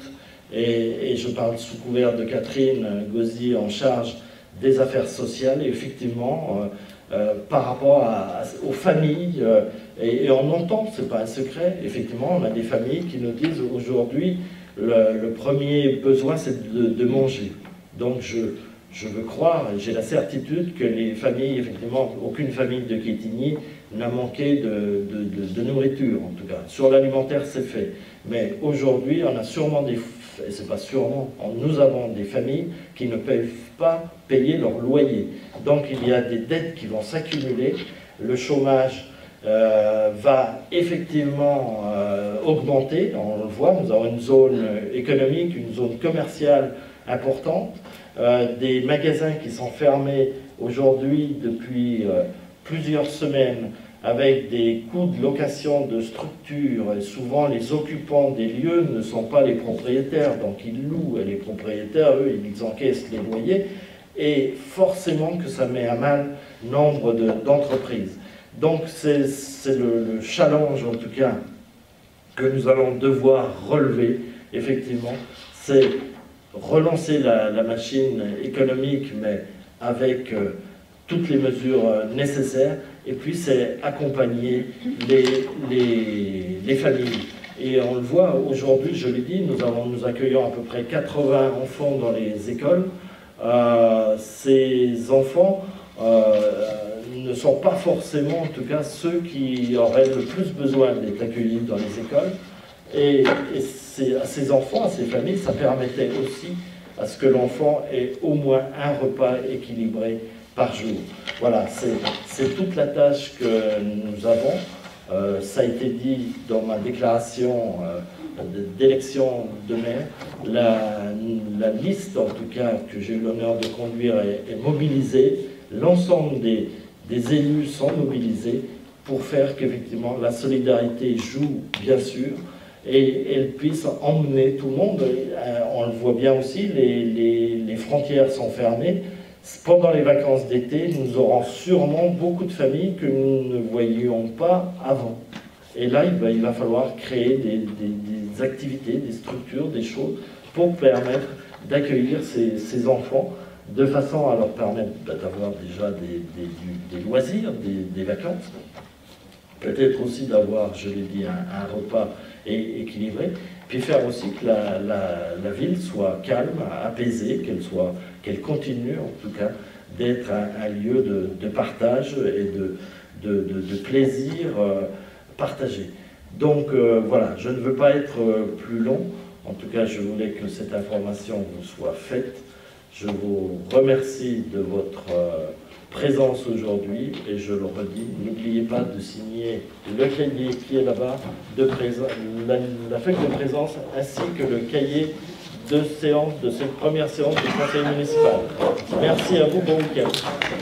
et, et je parle sous couvert de Catherine Gauzy en charge des affaires sociales, et effectivement, euh, euh, par rapport à, à, aux familles, euh, et, et on entend, ce n'est pas un secret, effectivement, on a des familles qui nous disent aujourd'hui, le, le premier besoin c'est de, de manger. Donc je, je veux croire, j'ai la certitude que les familles, effectivement, aucune famille de Quetigny n'a manqué de, de, de, de nourriture, en tout cas. Sur l'alimentaire, c'est fait. Mais aujourd'hui, on a sûrement des... Et c'est pas sûrement, nous avons des familles qui ne peuvent pas payer leur loyer. Donc il y a des dettes qui vont s'accumuler. Le chômage euh, va effectivement euh, augmenter. On le voit, nous avons une zone économique, une zone commerciale importante. Euh, des magasins qui sont fermés aujourd'hui depuis euh, plusieurs semaines, avec des coûts de location de structures, et souvent les occupants des lieux ne sont pas les propriétaires, donc ils louent, et les propriétaires, eux, ils encaissent les loyers, et forcément que ça met à mal nombre d'entreprises. Donc c'est le, le challenge, en tout cas, que nous allons devoir relever, effectivement, c'est relancer la, la machine économique, mais avec euh, toutes les mesures euh, nécessaires, et puis c'est accompagner les, les, les familles. Et on le voit aujourd'hui, je l'ai dit, nous, avons, nous accueillons à peu près quatre-vingts enfants dans les écoles. Euh, ces enfants euh, ne sont pas forcément, en tout cas, ceux qui auraient le plus besoin d'être accueillis dans les écoles. Et, et à ces enfants, à ces familles, ça permettait aussi à ce que l'enfant ait au moins un repas équilibré par jour. Voilà, c'est toute la tâche que nous avons. Euh, ça a été dit dans ma déclaration euh, d'élection de maire. La, la liste, en tout cas, que j'ai eu l'honneur de conduire est, est mobilisée. L'ensemble des, des élus sont mobilisés pour faire qu'effectivement la solidarité joue, bien sûr. et elle puisse emmener tout le monde. On le voit bien aussi, les, les, les frontières sont fermées. Pendant les vacances d'été, nous aurons sûrement beaucoup de familles que nous ne voyions pas avant. Et là, il va, il va falloir créer des, des, des activités, des structures, des choses pour permettre d'accueillir ces, ces enfants de façon à leur permettre d'avoir déjà des, des, des loisirs, des, des vacances. Peut-être aussi d'avoir, je l'ai dit, un, un repas équilibré, puis faire aussi que la, la, la ville soit calme, apaisée, qu'elle soit, qu'elle continue en tout cas d'être un, un lieu de, de partage et de, de, de, de plaisir euh, partagé. Donc euh, voilà, je ne veux pas être euh, plus long, en tout cas je voulais que cette information vous soit faite. Je vous remercie de votre euh, présence aujourd'hui et je le redis, n'oubliez pas de signer le cahier qui est là-bas, de la, la feuille de présence ainsi que le cahier de séance de cette première séance du conseil municipal. Merci à vous, bon week-end.